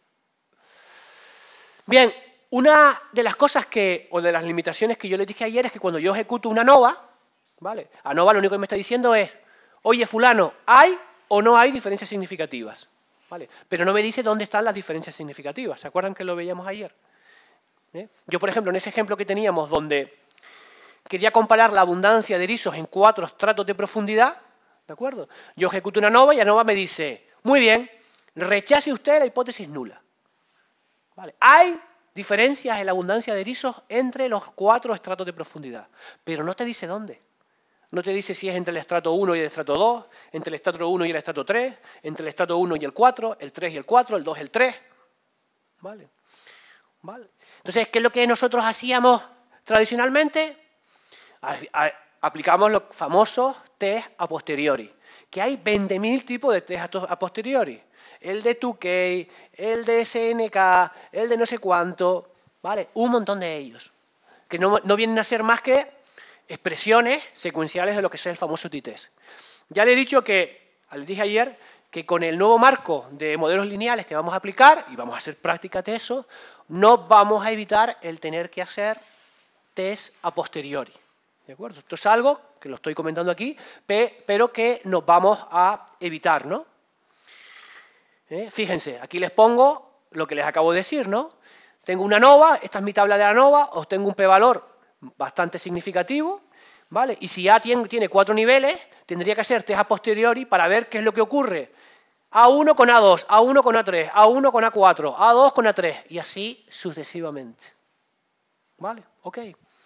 Bien, una de las cosas o de las limitaciones que yo les dije ayer es que cuando yo ejecuto una ANOVA, ¿vale? ANOVA lo único que me está diciendo es, oye fulano, ¿hay o no hay diferencias significativas? ¿Vale? Pero no me dice dónde están las diferencias significativas. ¿Se acuerdan que lo veíamos ayer? Yo, por ejemplo, en ese ejemplo que teníamos donde quería comparar la abundancia de erizos en 4 estratos de profundidad, ¿de acuerdo? Yo ejecuto una ANOVA y ANOVA me dice, muy bien, rechace usted la hipótesis nula. ¿Vale? Hay diferencias en la abundancia de erizos entre los 4 estratos de profundidad, pero no te dice dónde. No te dice si es entre el estrato 1 y el estrato 2, entre el estrato 1 y el estrato 3, entre el estrato 1 y el 4, el 3 y el 4, el 2 y el 3. ¿Vale? ¿Vale? Entonces, ¿qué es lo que nosotros hacíamos tradicionalmente? Aplicamos los famosos test a posteriori, que hay 20.000 tipos de test a posteriori. El de Tukey, el de SNK, el de no sé cuánto, ¿vale? Un montón de ellos, que no vienen a ser más que expresiones secuenciales de lo que es el famoso t-test. Ya les he dicho les dije ayer, que con el nuevo marco de modelos lineales que vamos a aplicar, y vamos a hacer prácticas de eso, no vamos a evitar el tener que hacer test a posteriori. ¿De acuerdo? Esto es algo que lo estoy comentando aquí, pero que nos vamos a evitar, ¿no? Fíjense, aquí les pongo lo que les acabo de decir, ¿no? Tengo una ANOVA, esta es mi tabla de ANOVA, obtengo un p-valor bastante significativo, ¿vale? Y si A tiene 4 niveles, tendría que hacer test a posteriori para ver qué es lo que ocurre. A1 con A2, A1 con A3, A1 con A4, A2 con A3, y así sucesivamente. ¿Vale? Ok.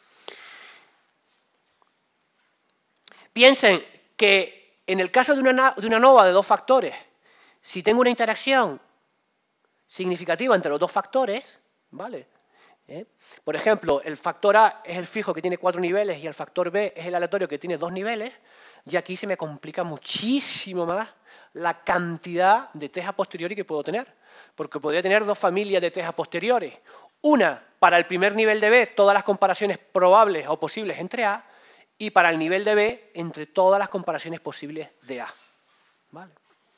Piensen que en el caso de una ANOVA de 2 factores, si tengo una interacción significativa entre los 2 factores, ¿vale? Por ejemplo, el factor A es el fijo que tiene 4 niveles y el factor B es el aleatorio que tiene 2 niveles, y aquí se me complica muchísimo más la cantidad de test a posteriori que puedo tener, porque podría tener 2 familias de test a posteriori. Una para el primer nivel de B, todas las comparaciones probables o posibles entre A, y para el nivel de B, entre todas las comparaciones posibles de A. ¿Vale?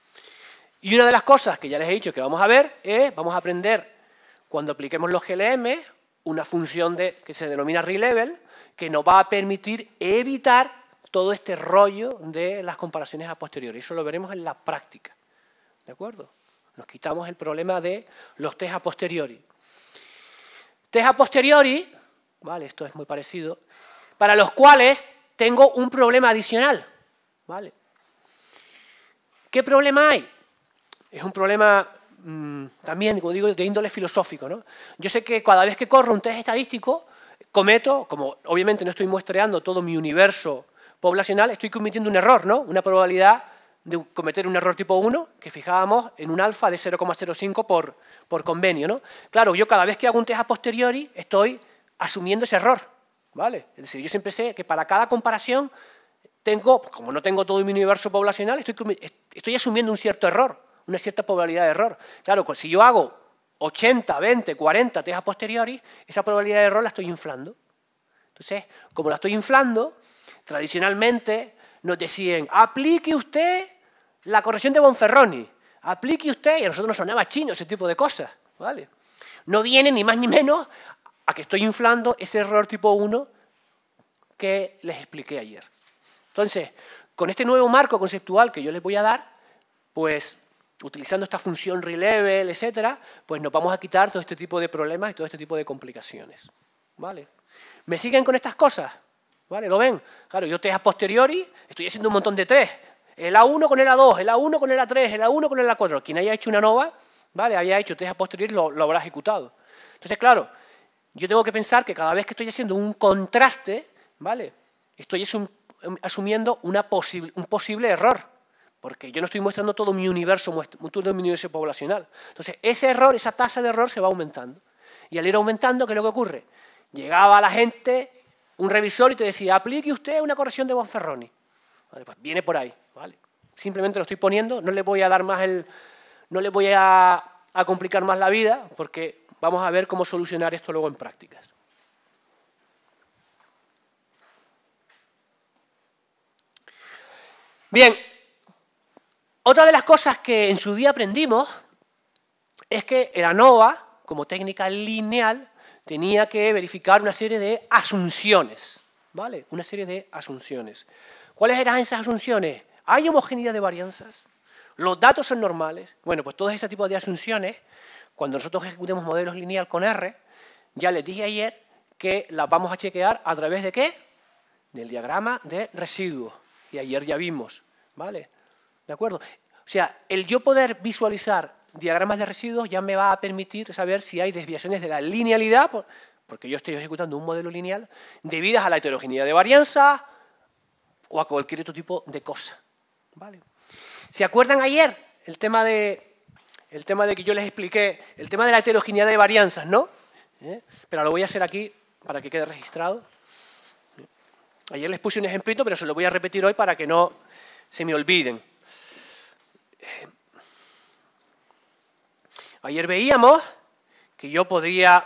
Y una de las cosas que ya les he dicho que vamos a ver es, vamos a aprender cuando apliquemos los GLM, una función que se denomina ReLevel, que nos va a permitir evitar todo este rollo de las comparaciones a posteriori. Eso lo veremos en la práctica. ¿De acuerdo? Nos quitamos el problema de los test a posteriori. Test a posteriori, ¿vale? Esto es muy parecido, para los cuales tengo un problema adicional, ¿vale? ¿Qué problema hay? Es un problema también, como digo, de índole filosófico, ¿no? Yo sé que cada vez que corro un test estadístico, cometo, como obviamente no estoy muestreando todo mi universo poblacional, estoy cometiendo un error, ¿no? Una probabilidad de cometer un error tipo 1, que fijábamos en un alfa de 0,05 por convenio, ¿no? Claro, yo cada vez que hago un test a posteriori estoy asumiendo ese error, ¿vale? Es decir, yo siempre sé que para cada comparación como no tengo todo mi universo poblacional, estoy asumiendo un cierto error, una cierta probabilidad de error. Claro, si yo hago 80, 20, 40 test a posteriori, esa probabilidad de error la estoy inflando. Entonces, como la estoy inflando, tradicionalmente nos decían, aplique usted la corrección de Bonferroni, aplique usted, y a nosotros nos sonaba chino ese tipo de cosas, ¿vale? No viene ni más ni menos a que estoy inflando ese error tipo 1 que les expliqué ayer. Entonces, con este nuevo marco conceptual que yo les voy a dar, pues utilizando esta función relevel, etcétera, pues nos vamos a quitar todo este tipo de problemas y todo este tipo de complicaciones. ¿Vale? ¿Me siguen con estas cosas? ¿Vale? ¿Lo ven? Claro, yo test a posteriori estoy haciendo un montón de test. El A1 con el A2, el A1 con el A3, el A1 con el A4. Quien haya hecho una nova, ¿vale? Haya hecho test a posteriori, lo habrá ejecutado. Entonces, claro, yo tengo que pensar que cada vez que estoy haciendo un contraste, ¿vale? Estoy asumiendo un posible error, porque yo no estoy mostrando todo mi universo poblacional. Entonces, ese error, esa tasa de error se va aumentando. Y al ir aumentando, ¿qué es lo que ocurre? Llegaba la gente, un revisor, y te decía, aplique usted una corrección de Bonferroni. Vale, pues viene por ahí, ¿vale? Simplemente lo estoy poniendo, no le voy a dar más no le voy a complicar más la vida, porque vamos a ver cómo solucionar esto luego en prácticas. Bien, otra de las cosas que en su día aprendimos es que el ANOVA, como técnica lineal, tenía que verificar una serie de asunciones, ¿vale? Una serie de asunciones. ¿Cuáles eran esas asunciones? ¿Hay homogeneidad de varianzas? ¿Los datos son normales? Bueno, pues todos ese tipo de asunciones, cuando nosotros ejecutemos modelos lineal con R, ya les dije ayer que las vamos a chequear a través de ¿qué? Del diagrama de residuos, que ayer ya vimos, ¿vale? ¿De acuerdo? O sea, el yo poder visualizar diagramas de residuos ya me va a permitir saber si hay desviaciones de la linealidad, porque yo estoy ejecutando un modelo lineal, debidas a la heterogeneidad de varianza o a cualquier otro tipo de cosa, ¿vale? ¿Se acuerdan ayer el tema de que yo les expliqué, el tema de la heterogeneidad de varianzas, ¿no? Pero lo voy a hacer aquí para que quede registrado. Ayer les puse un ejemplito, pero se lo voy a repetir hoy para que no se me olviden. Ayer veíamos que yo podía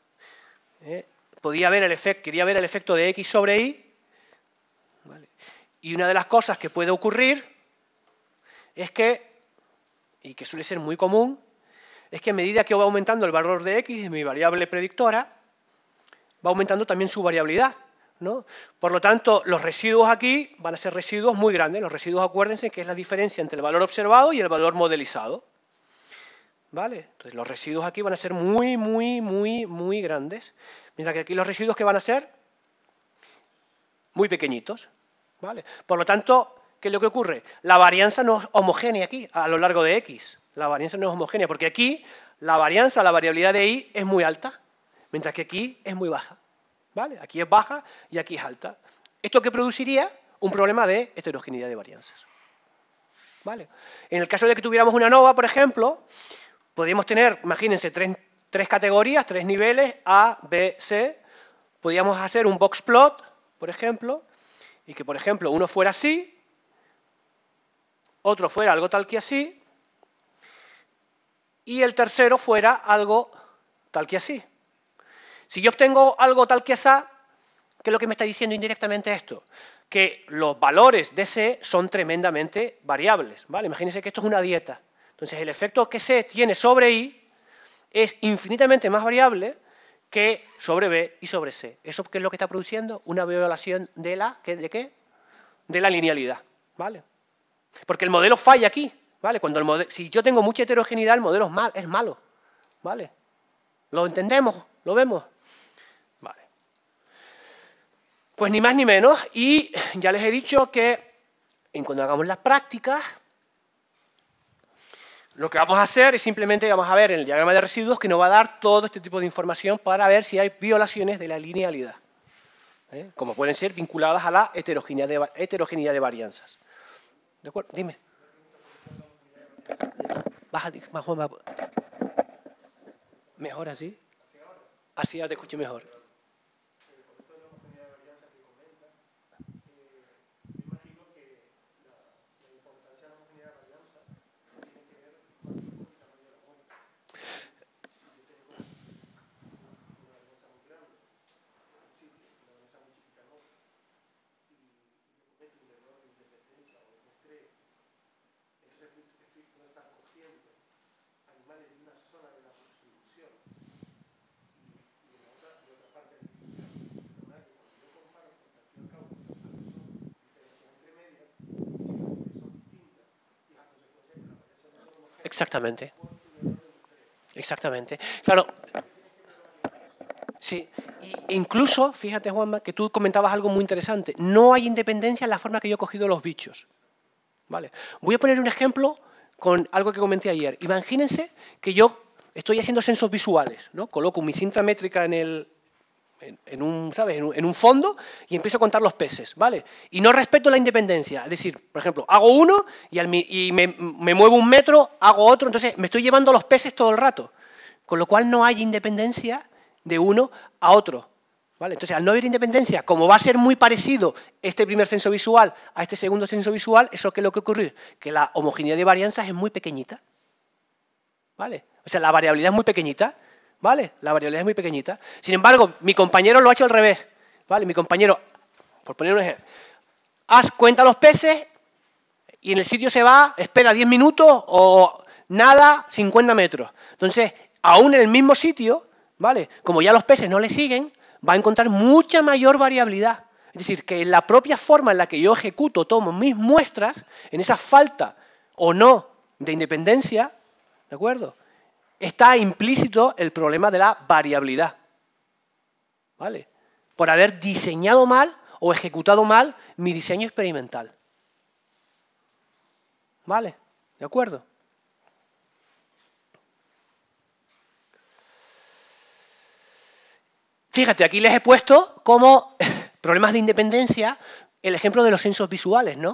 ver el efecto, quería ver el efecto de X sobre Y, ¿vale? Y una de las cosas que puede ocurrir es que, y que suele ser muy común, es que a medida que va aumentando el valor de X, de mi variable predictora, va aumentando también su variabilidad, ¿no? Por lo tanto, los residuos aquí van a ser residuos muy grandes. Los residuos, acuérdense que es la diferencia entre el valor observado y el valor modelizado, ¿vale? Entonces, los residuos aquí van a ser muy, muy, muy, muy grandes, mientras que aquí los residuos que van a ser muy pequeñitos, ¿vale? Por lo tanto, ¿qué es lo que ocurre? La varianza no es homogénea aquí, a lo largo de X. La varianza no es homogénea, porque aquí la varianza, la variabilidad de Y es muy alta, mientras que aquí es muy baja, ¿vale? Aquí es baja y aquí es alta. ¿Esto qué produciría? Un problema de heterogeneidad de varianzas, ¿vale? En el caso de que tuviéramos una nova, por ejemplo, podríamos tener, imagínense, tres categorías, tres niveles, A, B, C. Podríamos hacer un box plot, por ejemplo, y que, por ejemplo, uno fuera así, otro fuera algo tal que así, y el tercero fuera algo tal que así. Si yo obtengo algo tal que así, ¿qué es lo que me está diciendo indirectamente esto? Que los valores de C son tremendamente variables, ¿vale? Imagínense que esto es una dieta. Entonces, el efecto que C tiene sobre Y es infinitamente más variable que sobre B y sobre C. ¿Eso qué es lo que está produciendo? Una violación de la, ¿de qué? De la linealidad, ¿vale? Porque el modelo falla aquí, ¿vale? Si yo tengo mucha heterogeneidad, el modelo es malo, ¿vale? ¿Lo entendemos? ¿Lo vemos? Vale. Pues ni más ni menos, y ya les he dicho que cuando hagamos las prácticas, lo que vamos a hacer es simplemente vamos a ver en el diagrama de residuos que nos va a dar todo este tipo de información para ver si hay violaciones de la linealidad, como pueden ser vinculadas a la heterogeneidad de varianzas. ¿De acuerdo? Dime. ¿Mejor así? Así ya te escucho mejor. Exactamente. Exactamente. Claro. Sí. Y incluso, fíjate, Juanma, que tú comentabas algo muy interesante. No hay independencia en la forma que yo he cogido los bichos. ¿Vale? Voy a poner un ejemplo con algo que comenté ayer. Imagínense que yo estoy haciendo censos visuales, ¿no? Coloco mi cinta métrica en un fondo y empiezo a contar los peces, ¿vale? Y no respeto la independencia. Es decir, por ejemplo, hago uno y me muevo un metro, hago otro, entonces me estoy llevando los peces todo el rato. Con lo cual no hay independencia de uno a otro. ¿Vale? Entonces, al no haber independencia, como va a ser muy parecido este primer censo visual a este segundo censo visual, ¿eso qué es lo que ocurre? Que la homogeneidad de varianzas es muy pequeñita. ¿Vale? O sea, la variabilidad es muy pequeñita. ¿Vale? La variabilidad es muy pequeñita. Sin embargo, mi compañero lo ha hecho al revés. ¿Vale? Mi compañero, por poner un ejemplo, cuenta los peces y en el sitio se va, espera 10 minutos o nada, 50 metros. Entonces, aún en el mismo sitio, ¿vale? Como ya los peces no le siguen, va a encontrar mucha mayor variabilidad. Es decir, que en la propia forma en la que yo ejecuto, tomo mis muestras, en esa falta o no de independencia, ¿de acuerdo?, está implícito el problema de la variabilidad. ¿Vale? Por haber diseñado mal o ejecutado mal mi diseño experimental. ¿Vale? ¿De acuerdo? Fíjate, aquí les he puesto como problemas de independencia el ejemplo de los censos visuales, ¿no?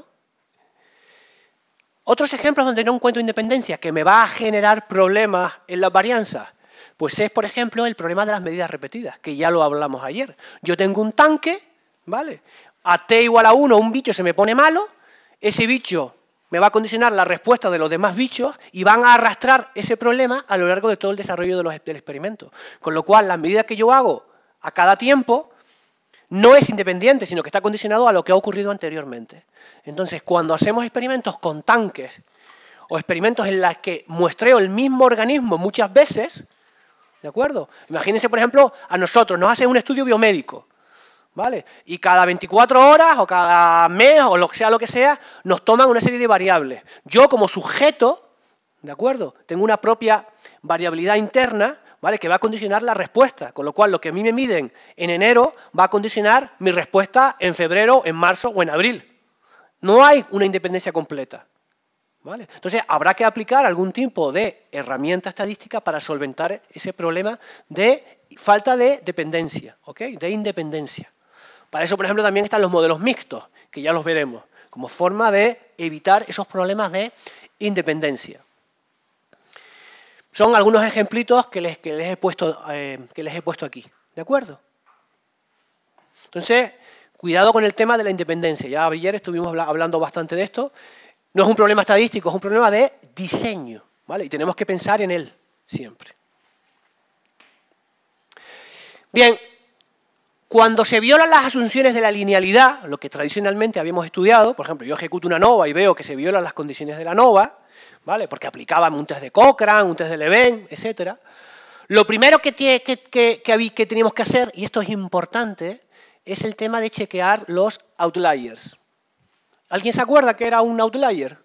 Otros ejemplos donde no encuentro independencia que me va a generar problemas en las varianzas, pues es, por ejemplo, el problema de las medidas repetidas, que ya lo hablamos ayer. Yo tengo un tanque, ¿vale? A t igual a 1 un bicho se me pone malo, ese bicho me va a condicionar la respuesta de los demás bichos y van a arrastrar ese problema a lo largo de todo el desarrollo del experimento. Con lo cual, las medidas que yo hago a cada tiempo no es independiente, sino que está condicionado a lo que ha ocurrido anteriormente. Entonces, cuando hacemos experimentos con tanques o experimentos en los que muestreo el mismo organismo muchas veces, ¿de acuerdo? Imagínense, por ejemplo, a nosotros nos hacen un estudio biomédico, ¿vale? Y cada 24 horas o cada mes o lo que sea, nos toman una serie de variables. Yo, como sujeto, ¿de acuerdo?, tengo una propia variabilidad interna, ¿vale?, que va a condicionar la respuesta, con lo cual lo que a mí me miden en enero va a condicionar mi respuesta en febrero, en marzo o en abril. No hay una independencia completa, ¿vale? Entonces habrá que aplicar algún tipo de herramienta estadística para solventar ese problema de falta de dependencia, ¿ok?, de independencia. Para eso, por ejemplo, también están los modelos mixtos, que ya los veremos, como forma de evitar esos problemas de independencia. Son algunos ejemplitos que les he puesto aquí, ¿de acuerdo? Entonces, cuidado con el tema de la independencia. Ya ayer estuvimos hablando bastante de esto. No es un problema estadístico, es un problema de diseño, ¿vale? Y tenemos que pensar en él siempre. Bien, cuando se violan las asunciones de la linealidad, lo que tradicionalmente habíamos estudiado, por ejemplo, yo ejecuto una NOVA y veo que se violan las condiciones de la NOVA, ¿vale?, porque aplicaban un test de Cochrane, un test de Leven, etc. Lo primero que teníamos que hacer, y esto es importante, es el tema de chequear los outliers. ¿Alguien se acuerda qué era un outlier?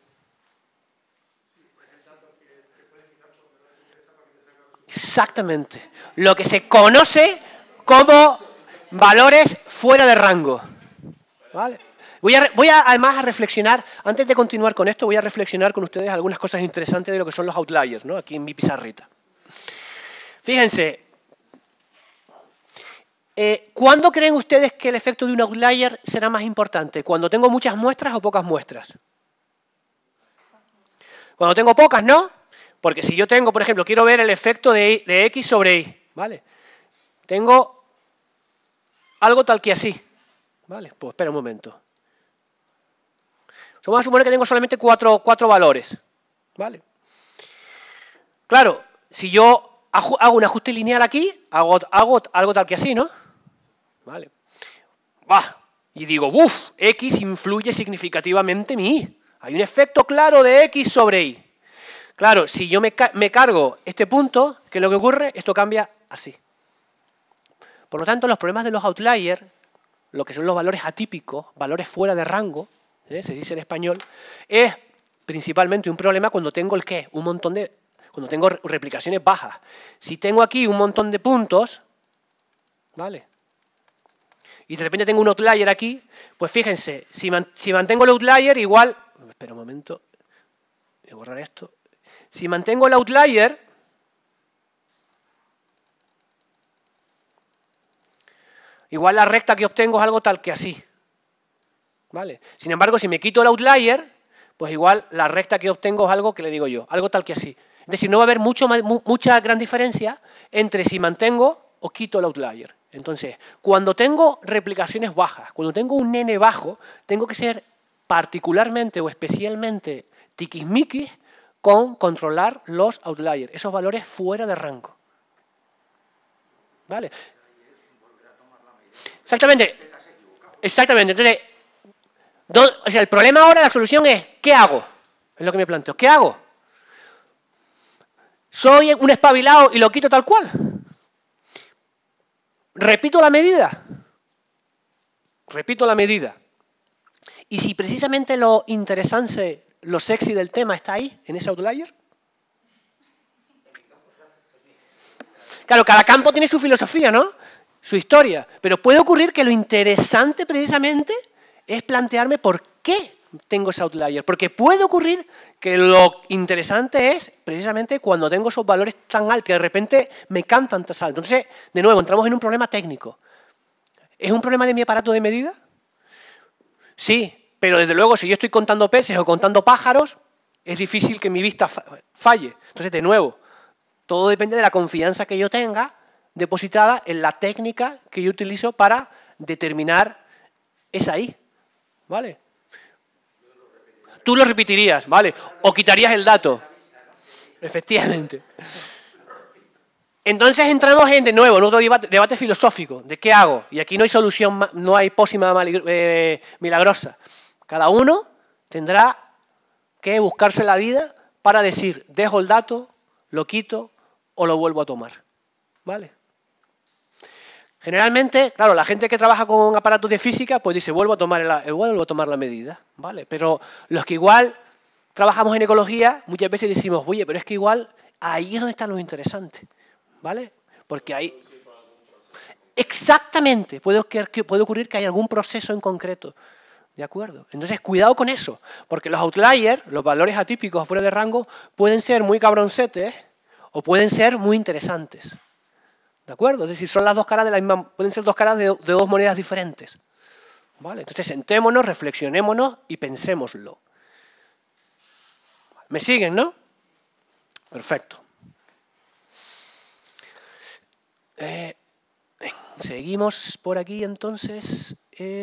Exactamente. Lo que se conoce como valores fuera de rango. ¿Vale? Voy además a reflexionar, antes de continuar con esto, voy a reflexionar con ustedes algunas cosas interesantes de lo que son los outliers, ¿no?, aquí en mi pizarrita. Fíjense, ¿cuándo creen ustedes que el efecto de un outlier será más importante? ¿Cuando tengo muchas muestras o pocas muestras? Cuando tengo pocas, ¿no? Porque si yo tengo, por ejemplo, quiero ver el efecto de X sobre Y, ¿vale? Tengo algo tal que así, ¿vale? Pues espera un momento. Vamos a suponer que tengo solamente cuatro valores, ¿vale? Claro, si yo hago un ajuste lineal aquí, hago algo tal que así, ¿no? ¿Vale? Y digo, X influye significativamente en mi Y. Hay un efecto claro de X sobre Y. Claro, si yo me cargo este punto, ¿qué es lo que ocurre? Esto cambia así. Por lo tanto, los problemas de los outliers, lo que son los valores atípicos, valores fuera de rango, se dice en español, es principalmente un problema cuando tengo el qué, cuando tengo replicaciones bajas. Si tengo aquí un montón de puntos, ¿vale? Y de repente tengo un outlier aquí, pues fíjense, si mantengo el outlier igual, espera un momento, voy a borrar esto. Si mantengo el outlier, igual la recta que obtengo es algo tal que así, ¿vale? Sin embargo, si me quito el outlier, pues igual la recta que obtengo es algo que le digo yo, algo tal que así. Es decir, no va a haber mucha gran diferencia entre si mantengo o quito el outlier. Entonces, cuando tengo replicaciones bajas, cuando tengo un n bajo, tengo que ser particularmente o especialmente tiquismiquis con controlar los outliers, esos valores fuera de rango. ¿Vale? Exactamente. Exactamente. Entonces, o sea, el problema ahora, la solución es, ¿qué hago? Es lo que me planteo. ¿Qué hago? ¿Soy un espabilado y lo quito tal cual? ¿Repito la medida? Repito la medida. Y si precisamente lo interesante, lo sexy del tema está ahí, en ese outlier. Claro, cada campo tiene su filosofía, ¿no? Su historia. Pero puede ocurrir que lo interesante precisamente es plantearme por qué tengo ese outlier. Porque puede ocurrir que lo interesante es precisamente cuando tengo esos valores tan altos, que de repente me cantan tan alto. Entonces, de nuevo, entramos en un problema técnico. ¿Es un problema de mi aparato de medida? Sí, pero desde luego si yo estoy contando peces o contando pájaros, es difícil que mi vista falle. Entonces, de nuevo, todo depende de la confianza que yo tenga depositada en la técnica que yo utilizo para determinar esa I. ¿Vale? Tú lo repetirías, ¿vale? O quitarías el dato. Efectivamente. Entonces entramos de nuevo en otro debate filosófico. ¿De qué hago? Y aquí no hay solución, no hay pócima milagrosa. Cada uno tendrá que buscarse la vida para decir, dejo el dato, lo quito o lo vuelvo a tomar. ¿Vale? Generalmente, claro, la gente que trabaja con aparatos de física, pues dice, vuelvo a tomar la medida, ¿vale? Pero los que igual trabajamos en ecología, muchas veces decimos, oye, pero es que igual ahí es donde está lo interesante, ¿vale? Porque ahí... Exactamente, puede ocurrir que hay algún proceso en concreto, ¿de acuerdo? Entonces, cuidado con eso, porque los outliers, los valores atípicos fuera de rango, pueden ser muy cabroncetes o pueden ser muy interesantes. ¿De acuerdo? Es decir, son las dos caras de la misma, pueden ser dos caras de dos monedas diferentes. ¿Vale? Entonces sentémonos, reflexionémonos y pensémoslo. ¿Me siguen, no? Perfecto. Seguimos por aquí entonces.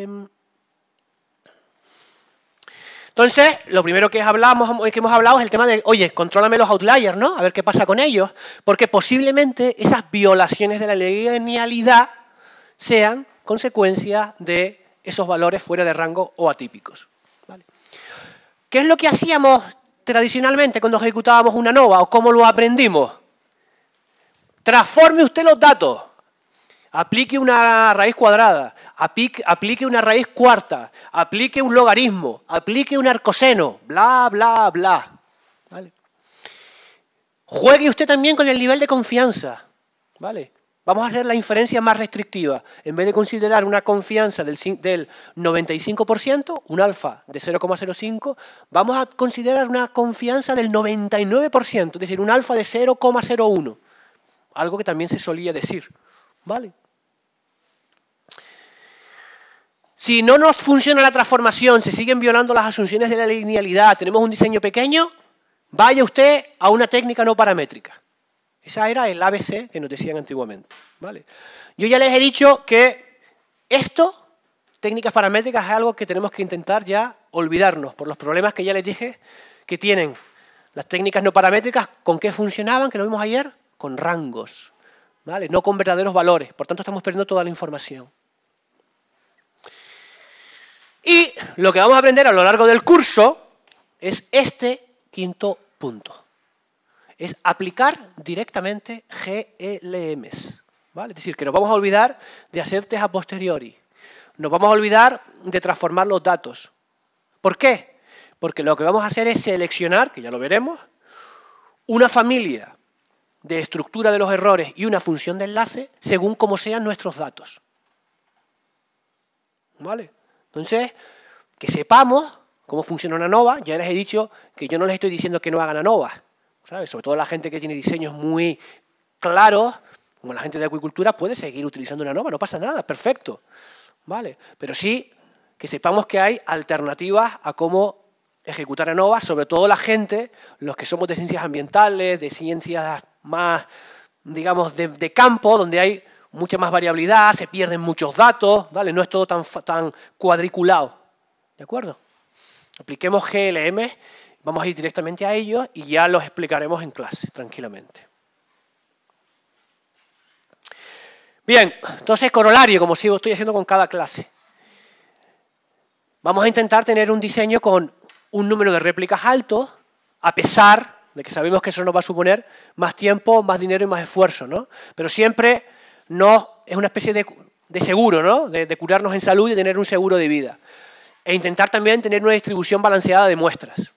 Entonces, lo primero que hemos hablado es el tema de, oye, contrólame los outliers, ¿no? A ver qué pasa con ellos, porque posiblemente esas violaciones de la linealidad sean consecuencia de esos valores fuera de rango o atípicos. ¿Vale? ¿Qué es lo que hacíamos tradicionalmente cuando ejecutábamos una ANOVA o cómo lo aprendimos? Transforme usted los datos. Aplique una raíz cuadrada, aplique una raíz cuarta, aplique un logaritmo, aplique un arcoseno, bla, bla, bla. ¿Vale? Juegue usted también con el nivel de confianza. ¿Vale? Vamos a hacer la inferencia más restrictiva. En vez de considerar una confianza del 95%, un alfa de 0,05, vamos a considerar una confianza del 99%, es decir, un alfa de 0,01. Algo que también se solía decir. ¿Vale? Si no nos funciona la transformación, se siguen violando las asunciones de la linealidad, tenemos un diseño pequeño, vaya usted a una técnica no paramétrica. Esa era el ABC que nos decían antiguamente. ¿Vale? Yo ya les he dicho que esto, técnicas paramétricas, es algo que tenemos que intentar ya olvidarnos por los problemas que ya les dije que tienen las técnicas no paramétricas. ¿Con qué funcionaban? Que lo vimos ayer, con rangos. ¿Vale? No con verdaderos valores, por tanto estamos perdiendo toda la información. Y lo que vamos a aprender a lo largo del curso es este quinto punto. Es aplicar directamente GLMs. ¿Vale? Es decir, que nos vamos a olvidar de hacer test a posteriori. Nos vamos a olvidar de transformar los datos. ¿Por qué? Porque lo que vamos a hacer es seleccionar, que ya lo veremos, una familia de estructura de los errores y una función de enlace según como sean nuestros datos. ¿Vale? Entonces, que sepamos cómo funciona una ANOVA. Ya les he dicho que yo no les estoy diciendo que no hagan ANOVA, ¿sabes? Sobre todo la gente que tiene diseños muy claros, como la gente de acuicultura, puede seguir utilizando una ANOVA, no pasa nada, perfecto. ¿Vale? Pero sí que sepamos que hay alternativas a cómo ejecutar ANOVA, sobre todo la gente, los que somos de ciencias ambientales, de ciencias más, digamos, de campo, donde hay mucha más variabilidad, se pierden muchos datos, ¿vale? No es todo tan cuadriculado, ¿de acuerdo? Apliquemos GLM, vamos a ir directamente a ellos y ya los explicaremos en clase, tranquilamente. Bien, entonces corolario, como sigo estoy haciendo con cada clase. Vamos a intentar tener un diseño con un número de réplicas alto, a pesar de que sabemos que eso nos va a suponer más tiempo, más dinero y más esfuerzo, ¿no? Pero siempre es una especie de seguro, ¿no? De curarnos en salud y tener un seguro de vida. E intentar también tener una distribución balanceada de muestras.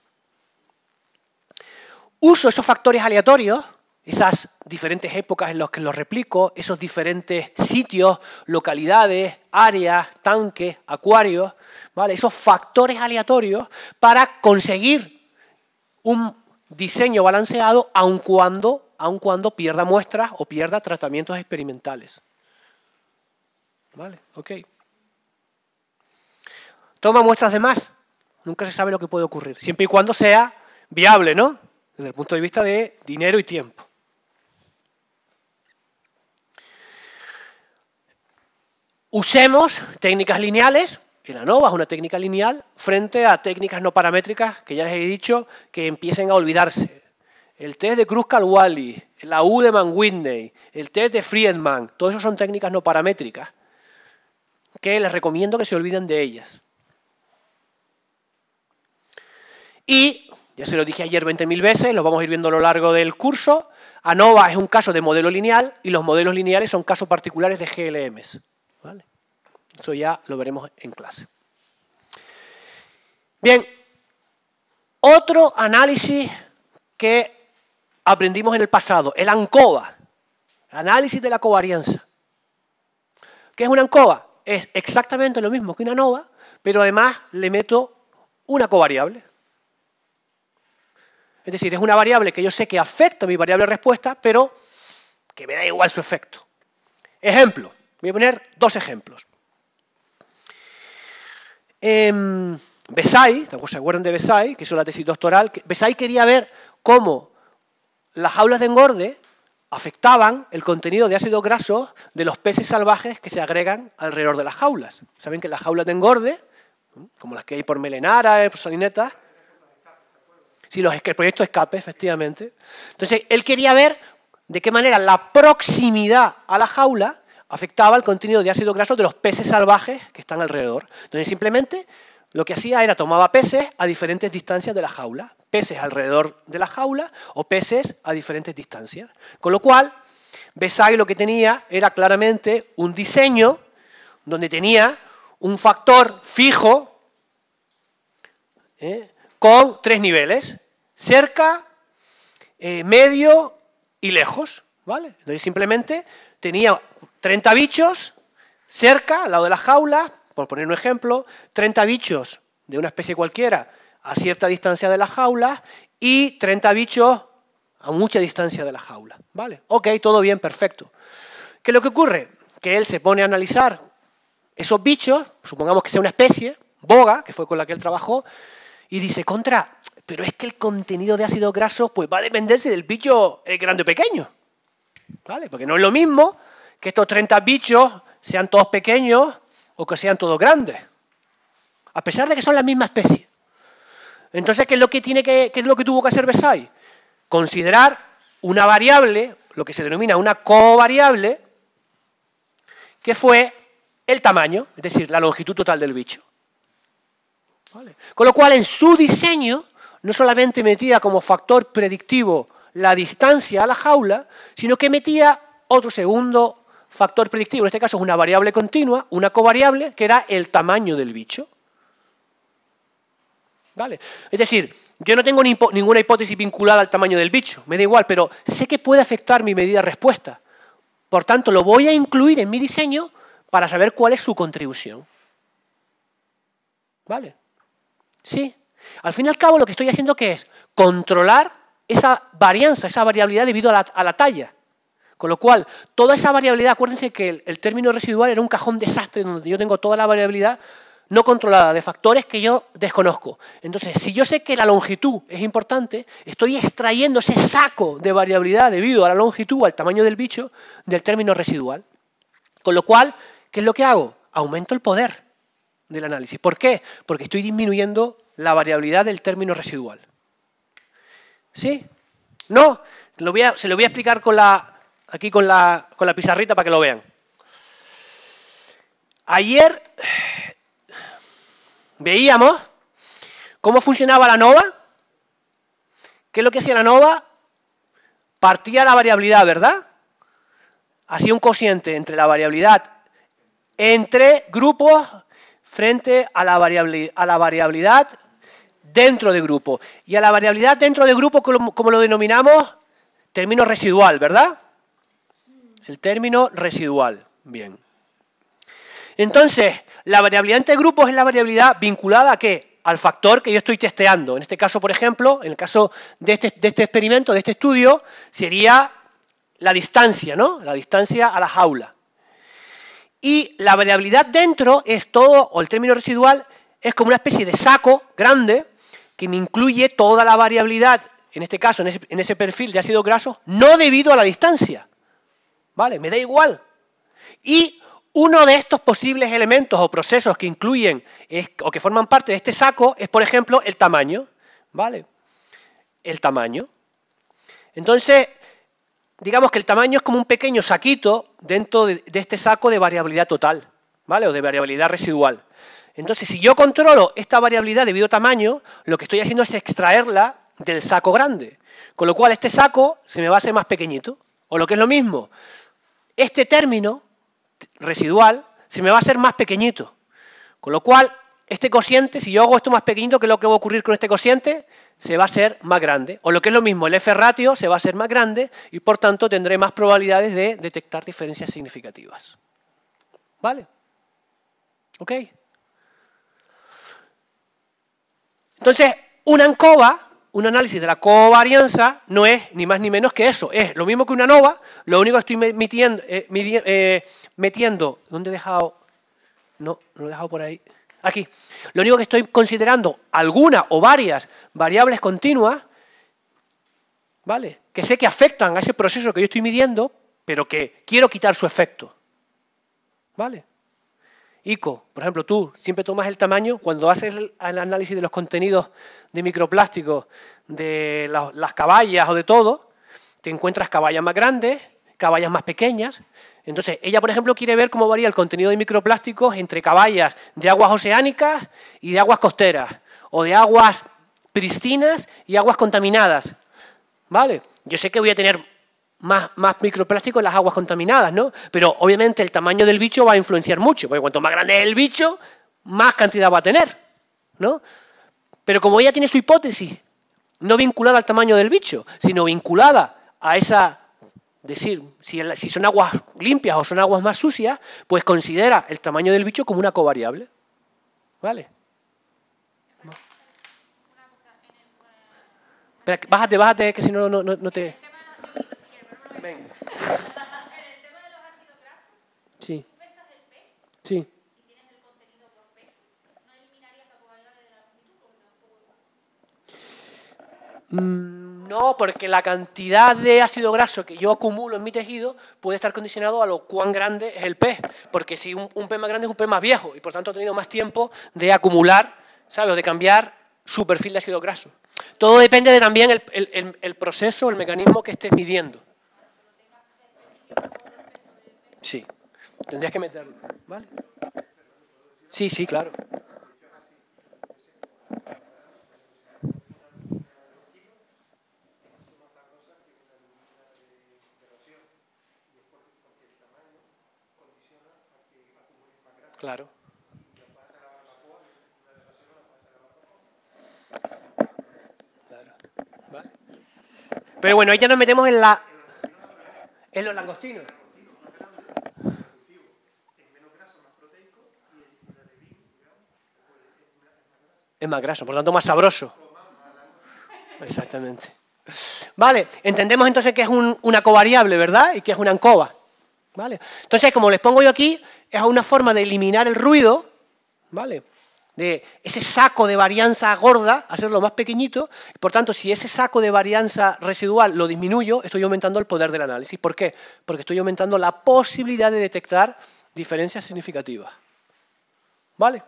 Uso esos factores aleatorios, esas diferentes épocas en las que los replico, esos diferentes sitios, localidades, áreas, tanques, acuarios, ¿vale? Esos factores aleatorios para conseguir un diseño balanceado aun cuando pierda muestras o pierda tratamientos experimentales. ¿Vale? Ok. Toma muestras de más. Nunca se sabe lo que puede ocurrir. Siempre y cuando sea viable, ¿no? Desde el punto de vista de dinero y tiempo. Usemos técnicas lineales. El ANOVA es una técnica lineal frente a técnicas no paramétricas que ya les he dicho que empiecen a olvidarse. El test de Kruskal-Wallis, la U de Mann-Whitney, el test de Friedman, todo eso son técnicas no paramétricas que les recomiendo que se olviden de ellas. Y, ya se lo dije ayer 20.000 veces, lo vamos a ir viendo a lo largo del curso, ANOVA es un caso de modelo lineal y los modelos lineales son casos particulares de GLMs. ¿Vale? Eso ya lo veremos en clase. Bien, otro análisis que aprendimos en el pasado, el ANCOVA, análisis de la covarianza. ¿Qué es una ANCOVA? Es exactamente lo mismo que una ANOVA, pero además le meto una covariable. Es decir, es una variable que yo sé que afecta a mi variable respuesta, pero que me da igual su efecto. Ejemplo, voy a poner dos ejemplos. Besai, ¿se acuerdan de Besai? Que hizo la tesis doctoral. Besai quería ver cómo las jaulas de engorde afectaban el contenido de ácidos grasos de los peces salvajes que se agregan alrededor de las jaulas. Saben que las jaulas de engorde, como las que hay por Melenara, por Salineta, sí, el proyecto Escape, efectivamente. Entonces, él quería ver de qué manera la proximidad a la jaula afectaba el contenido de ácidos grasos de los peces salvajes que están alrededor. Entonces, simplemente lo que hacía era tomaba peces a diferentes distancias de la jaula, peces alrededor de la jaula o peces a diferentes distancias. Con lo cual, Besai lo que tenía era claramente un diseño donde tenía un factor fijo con tres niveles, cerca, medio y lejos, ¿vale? Entonces simplemente tenía 30 bichos cerca, al lado de la jaula, por poner un ejemplo, 30 bichos de una especie cualquiera a cierta distancia de la jaula y 30 bichos a mucha distancia de la jaula, ¿vale? Ok, todo bien, perfecto. ¿Qué es lo que ocurre? Que él se pone a analizar esos bichos, supongamos que sea una especie, boga, que fue con la que él trabajó, y dice, pero es que el contenido de ácidos grasos pues va a depender si del bicho es grande o pequeño, ¿vale? Porque no es lo mismo que estos 30 bichos sean todos pequeños o que sean todos grandes, a pesar de que son la misma especie. Entonces, ¿qué es lo que tuvo que hacer Besai? Considerar una variable, lo que se denomina una covariable, que fue el tamaño, es decir, la longitud total del bicho. ¿Vale? Con lo cual, en su diseño, no solamente metía como factor predictivo la distancia a la jaula, sino que metía otro segundo factor predictivo, en este caso es una variable continua, una covariable, que era el tamaño del bicho. ¿Vale? Es decir, yo no tengo ninguna hipótesis vinculada al tamaño del bicho, me da igual, pero sé que puede afectar mi medida de respuesta. Por tanto, lo voy a incluir en mi diseño para saber cuál es su contribución. ¿Vale? Sí. Al fin y al cabo, lo que estoy haciendo ¿qué es? Controlar esa varianza, esa variabilidad debido a la talla. Con lo cual, toda esa variabilidad, acuérdense que el término residual era un cajón desastre donde yo tengo toda la variabilidad no controlada de factores que yo desconozco. Entonces, si yo sé que la longitud es importante, estoy extrayendo ese saco de variabilidad debido a la longitud, al tamaño del bicho, del término residual. Con lo cual, ¿qué es lo que hago? Aumento el poder del análisis. ¿Por qué? Porque estoy disminuyendo la variabilidad del término residual. ¿Sí? ¿No? Se lo voy a explicar aquí con la pizarrita para que lo vean. Ayer veíamos cómo funcionaba la ANOVA. ¿Qué es lo que hacía la ANOVA? Partía la variabilidad, ¿verdad? Hacía un cociente entre la variabilidad entre grupos frente a la variabilidad dentro de grupo. Y a la variabilidad dentro de grupo, como lo denominamos, término residual, ¿verdad? Es el término residual. Bien. Entonces, la variabilidad entre grupos es la variabilidad vinculada ¿a qué? Al factor que yo estoy testeando. En este caso, por ejemplo, en el caso de este experimento, de este estudio, sería la distancia, ¿no? La distancia a la jaula. Y la variabilidad dentro es todo, o el término residual, es como una especie de saco grande que me incluye toda la variabilidad, en este caso, en ese perfil de ácidos grasos, no debido a la distancia. ¿Vale? Me da igual. Y uno de estos posibles elementos o procesos que incluyen o que forman parte de este saco es, por ejemplo, el tamaño. ¿Vale? El tamaño. Entonces, digamos que el tamaño es como un pequeño saquito dentro de este saco de variabilidad total, ¿vale? O de variabilidad residual. Entonces, si yo controlo esta variabilidad debido a tamaño, lo que estoy haciendo es extraerla del saco grande. Con lo cual, este saco se me va a hacer más pequeñito. O lo que es lo mismo, este término residual se me va a hacer más pequeñito. Con lo cual, este cociente, si yo hago esto más pequeñito, ¿qué es lo que va a ocurrir con este cociente? Se va a hacer más grande. O lo que es lo mismo, el F-ratio se va a hacer más grande y por tanto tendré más probabilidades de detectar diferencias significativas. ¿Vale? ¿Ok? Entonces, una ANCOVA, un análisis de la covarianza, no es ni más ni menos que eso. Es lo mismo que una ANOVA, lo único que estoy metiendo, ¿dónde he dejado? No, lo he dejado por ahí. Aquí. Lo único que estoy considerando alguna o varias variables continuas, ¿vale? Que sé que afectan a ese proceso que yo estoy midiendo, pero que quiero quitar su efecto. ¿Vale? Ico, por ejemplo, tú siempre tomas el tamaño, cuando haces el análisis de los contenidos de microplásticos de las caballas o de todo, te encuentras caballas más grandes, caballas más pequeñas. Entonces, ella, por ejemplo, quiere ver cómo varía el contenido de microplásticos entre caballas de aguas oceánicas y de aguas costeras, o de aguas pristinas y aguas contaminadas. ¿Vale? Yo sé que voy a tener más microplástico en las aguas contaminadas, ¿no? Pero obviamente el tamaño del bicho va a influenciar mucho, porque cuanto más grande es el bicho, más cantidad va a tener, ¿no? Pero como ella tiene su hipótesis, no vinculada al tamaño del bicho, sino vinculada a esa, decir, si son aguas limpias o son aguas más sucias, pues considera el tamaño del bicho como una covariable. ¿Vale? Espera, bájate, que si no, no te... Venga. En el tema de los ácidos grasos, Sí. tú pesas el pez Sí. y tienes el contenido por peso, no eliminarías la covariable de la longitud porque tampoco... No, porque la cantidad de ácido graso que yo acumulo en mi tejido puede estar condicionado a lo cuán grande es el pez, porque si un pez más grande es un pez más viejo y por tanto ha tenido más tiempo de acumular, ¿sabes? O de cambiar su perfil de ácido graso. Todo depende de también el proceso, el mecanismo que estés midiendo. Sí, tendrías que meterlo, ¿vale? Sí, sí, claro. Claro. Pero bueno, ahí ya nos metemos en los langostinos. Es menos graso, más proteico, y el alevín, digamos, pues es más graso. Es más graso, por lo tanto más sabroso. Exactamente. Vale, entendemos entonces que es una covariable, ¿verdad? Y que es una ANCOVA. ¿Vale? Entonces, como les pongo yo aquí, es una forma de eliminar el ruido, ¿vale? De ese saco de varianza gorda, hacerlo más pequeñito. Por tanto, si ese saco de varianza residual lo disminuyo, estoy aumentando el poder del análisis. ¿Por qué? Porque estoy aumentando la posibilidad de detectar diferencias significativas. ¿Vale?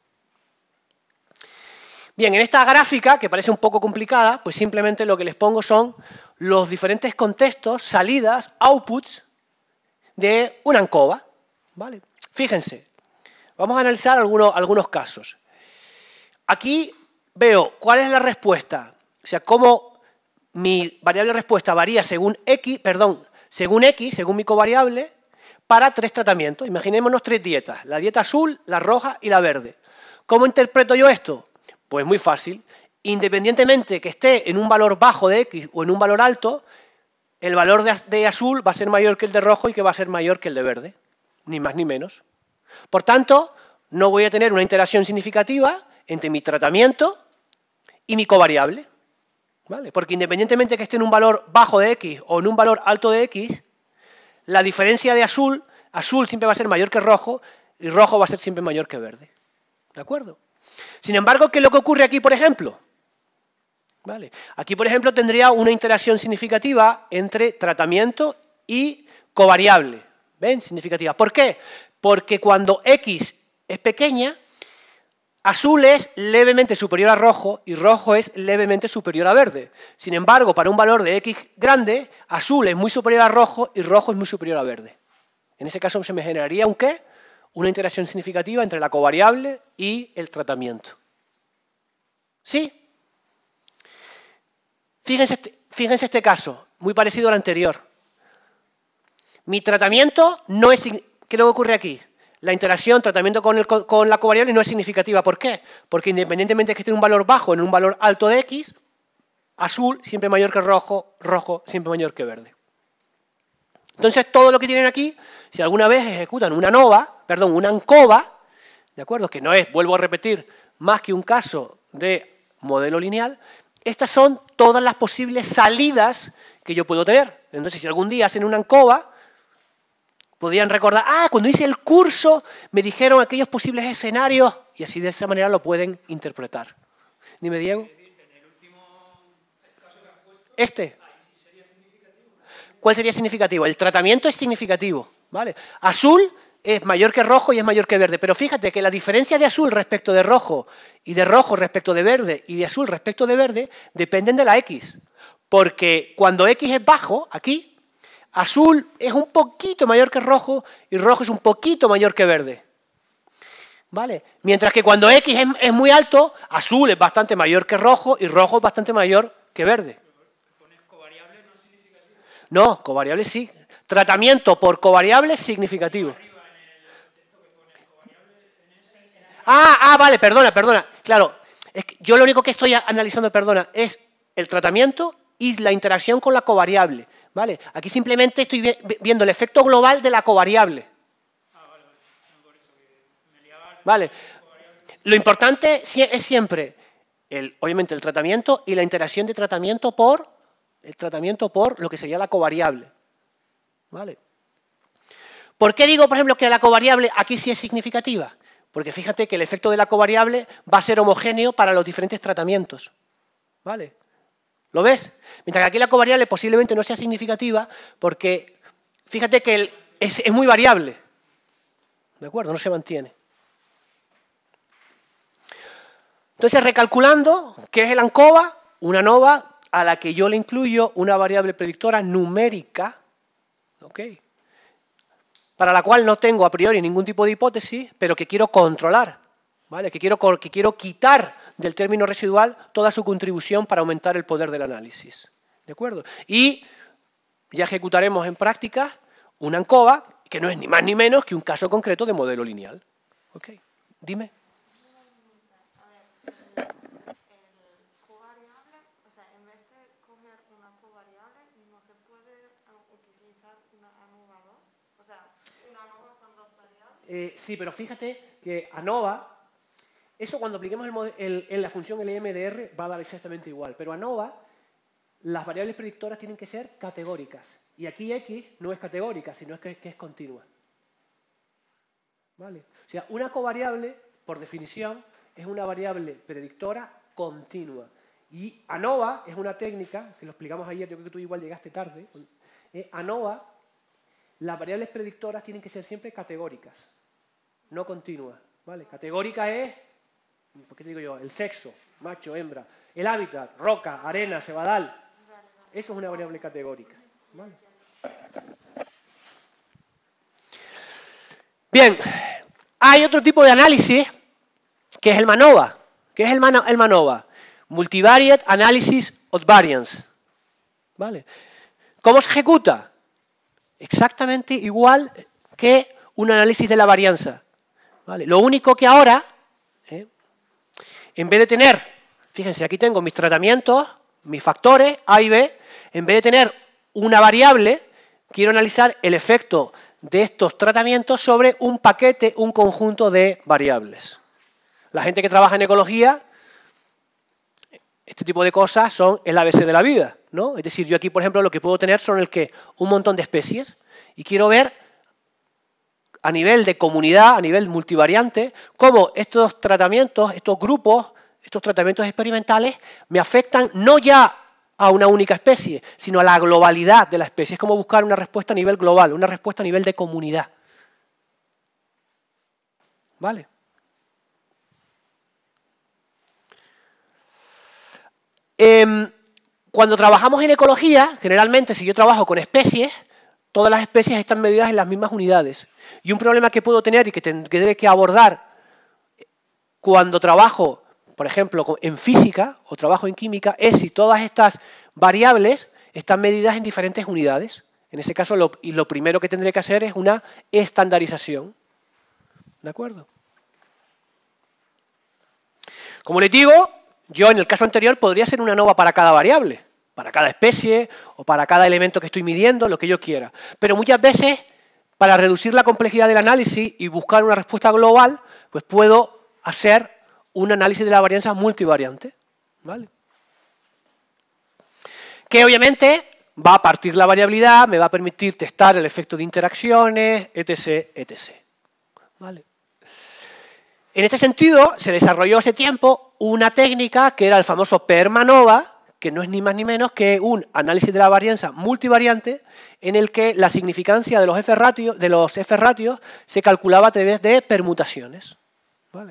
Bien, en esta gráfica, que parece un poco complicada, pues simplemente lo que les pongo son los diferentes contextos, salidas, outputs de una ANCOVA. ¿Vale? Fíjense, vamos a analizar algunos casos. Aquí veo cuál es la respuesta, o sea, cómo mi variable respuesta varía según X, según mi covariable, para 3 tratamientos. Imaginémonos 3 dietas, la dieta azul, la roja y la verde. ¿Cómo interpreto yo esto? Pues muy fácil. Independientemente que esté en un valor bajo de X o en un valor alto, el valor de azul va a ser mayor que el de rojo y que va a ser mayor que el de verde. Ni más ni menos. Por tanto, no voy a tener una interacción significativa entre mi tratamiento y mi covariable. ¿Vale? Porque independientemente que esté en un valor bajo de X o en un valor alto de X, la diferencia de azul siempre va a ser mayor que rojo y rojo va a ser siempre mayor que verde. ¿De acuerdo? Sin embargo, ¿qué es lo que ocurre aquí, por ejemplo? ¿Vale? Aquí, por ejemplo, tendría una interacción significativa entre tratamiento y covariable. ¿Ven? Significativa. ¿Por qué? Porque cuando X es pequeña, azul es levemente superior a rojo y rojo es levemente superior a verde. Sin embargo, para un valor de X grande, azul es muy superior a rojo y rojo es muy superior a verde. En ese caso se me generaría un ¿qué? Una interacción significativa entre la covariable y el tratamiento. ¿Sí? Fíjense este caso, muy parecido al anterior. Mi tratamiento no es... ¿Qué es lo que ocurre aquí? La interacción, tratamiento con la covariable no es significativa. ¿Por qué? Porque independientemente de que esté en un valor bajo o en un valor alto de X, azul siempre mayor que rojo, rojo siempre mayor que verde. Entonces, todo lo que tienen aquí, si alguna vez ejecutan una ANCOVA, ¿de acuerdo? Que no es, vuelvo a repetir, más que un caso de modelo lineal, estas son todas las posibles salidas que yo puedo tener. Entonces, si algún día hacen una ANCOVA, podrían recordar, cuando hice el curso me dijeron aquellos posibles escenarios, y así de esa manera lo pueden interpretar. Dime, Diego. ¿Cuál sería significativo? El tratamiento es significativo, ¿vale? Azul es mayor que rojo y es mayor que verde, pero fíjate que la diferencia de azul respecto de rojo y de rojo respecto de verde y de azul respecto de verde dependen de la X, porque cuando X es bajo, aquí, azul es un poquito mayor que rojo y rojo es un poquito mayor que verde. ¿Vale? Mientras que cuando X es muy alto, azul es bastante mayor que rojo y rojo es bastante mayor que verde. ¿Pones covariable no significativo? No, covariable sí. Tratamiento por covariable significativo. Vale, perdona. Claro, es que yo lo único que estoy analizando, es el tratamiento y la interacción con la covariable. ¿Vale? Aquí simplemente estoy viendo el efecto global de la covariable. Vale. No, por eso que me liaba. Vale. Lo importante es siempre, obviamente, el tratamiento y la interacción de tratamiento por lo que sería la covariable. ¿Vale? ¿Por qué digo, por ejemplo, que la covariable aquí sí es significativa? Porque fíjate que el efecto de la covariable va a ser homogéneo para los diferentes tratamientos. ¿Vale? ¿Lo ves? Mientras que aquí la covariable posiblemente no sea significativa porque fíjate que es muy variable. ¿De acuerdo? No se mantiene. Entonces, recalculando, ¿qué es el ANCOVA? Una ANOVA a la que yo le incluyo una variable predictora numérica, ¿ok? Para la cual no tengo a priori ningún tipo de hipótesis, pero que quiero controlar, ¿vale? Que quiero quitar del término residual toda su contribución para aumentar el poder del análisis, ¿de acuerdo? Y ya ejecutaremos en práctica una ANCOVA que no es ni más ni menos que un caso concreto de modelo lineal, ¿ok? Dime. Covariable, o sea, en vez de coger una covariable, Sí, pero fíjate que ANOVA, eso cuando apliquemos en la función LMDR va a dar exactamente igual, pero ANOVA, las variables predictoras tienen que ser categóricas. Y aquí X no es categórica, sino que es continua. ¿Vale? O sea, una covariable, por definición, es una variable predictora continua. Y ANOVA es una técnica, que lo explicamos ayer, yo creo que tú igual llegaste tarde. ANOVA, las variables predictoras tienen que ser siempre categóricas, no continuas. ¿Vale? Categórica es, ¿por qué te digo yo? El sexo, macho, hembra. El hábitat, roca, arena, cebadal. Eso es una variable categórica. ¿Vale? Bien, hay otro tipo de análisis que es el MANOVA. ¿Qué es el MANOVA? Multivariate Analysis of Variance. ¿Vale? ¿Cómo se ejecuta? Exactamente igual que un análisis de la varianza. ¿Vale? Lo único que ahora, en vez de tener, fíjense, aquí tengo mis tratamientos, mis factores A y B, en vez de tener una variable, quiero analizar el efecto de estos tratamientos sobre un paquete, un conjunto de variables. La gente que trabaja en ecología, este tipo de cosas son el ABC de la vida, ¿no? Es decir, yo aquí, por ejemplo, lo que puedo tener son un montón de especies y quiero ver a nivel de comunidad, a nivel multivariante, cómo estos tratamientos, estos grupos, estos tratamientos experimentales me afectan no ya a una única especie, sino a la globalidad de la especie. Es como buscar una respuesta a nivel global, una respuesta a nivel de comunidad. ¿Vale? Cuando trabajamos en ecología, generalmente, si yo trabajo con especies, todas las especies están medidas en las mismas unidades. Y un problema que puedo tener y que tendré que abordar cuando trabajo, por ejemplo, en física o trabajo en química, es si todas estas variables están medidas en diferentes unidades. En ese caso, lo primero que tendré que hacer es una estandarización. ¿De acuerdo? Como les digo, yo en el caso anterior podría hacer una ANOVA para cada variable, para cada especie o para cada elemento que estoy midiendo, lo que yo quiera. Pero muchas veces, para reducir la complejidad del análisis y buscar una respuesta global, pues puedo hacer un análisis de la varianza multivariante. ¿Vale? Que obviamente va a partir la variabilidad, me va a permitir testar el efecto de interacciones, etc., etc. ¿Vale? En este sentido, se desarrolló hace tiempo una técnica que era el famoso PERMANOVA, que no es ni más ni menos que un análisis de la varianza multivariante en el que la significancia de los F-ratios se calculaba a través de permutaciones. ¿Vale?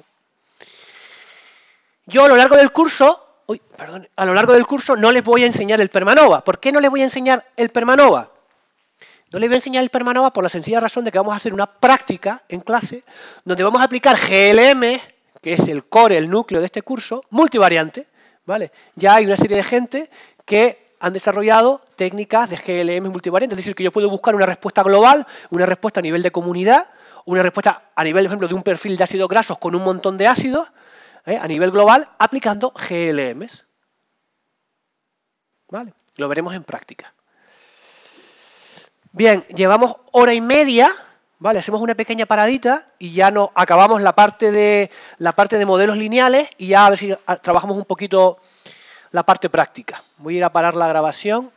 Yo a lo largo del curso, no les voy a enseñar el PERMANOVA. ¿Por qué no les voy a enseñar el PERMANOVA? No les voy a enseñar el PERMANOVA por la sencilla razón de que vamos a hacer una práctica en clase donde vamos a aplicar GLM, que es el core, el núcleo de este curso, multivariante. ¿Vale? Ya hay una serie de gente que han desarrollado técnicas de GLM multivariante, es decir, que yo puedo buscar una respuesta global, una respuesta a nivel de comunidad, una respuesta a nivel, por ejemplo, de un perfil de ácidos grasos con un montón de ácidos, a nivel global, aplicando GLMs. ¿Vale? Lo veremos en práctica. Bien, llevamos hora y media, ¿vale? Hacemos una pequeña paradita y ya no acabamos la parte de modelos lineales y ya a ver si trabajamos un poquito la parte práctica. Voy a ir a parar la grabación.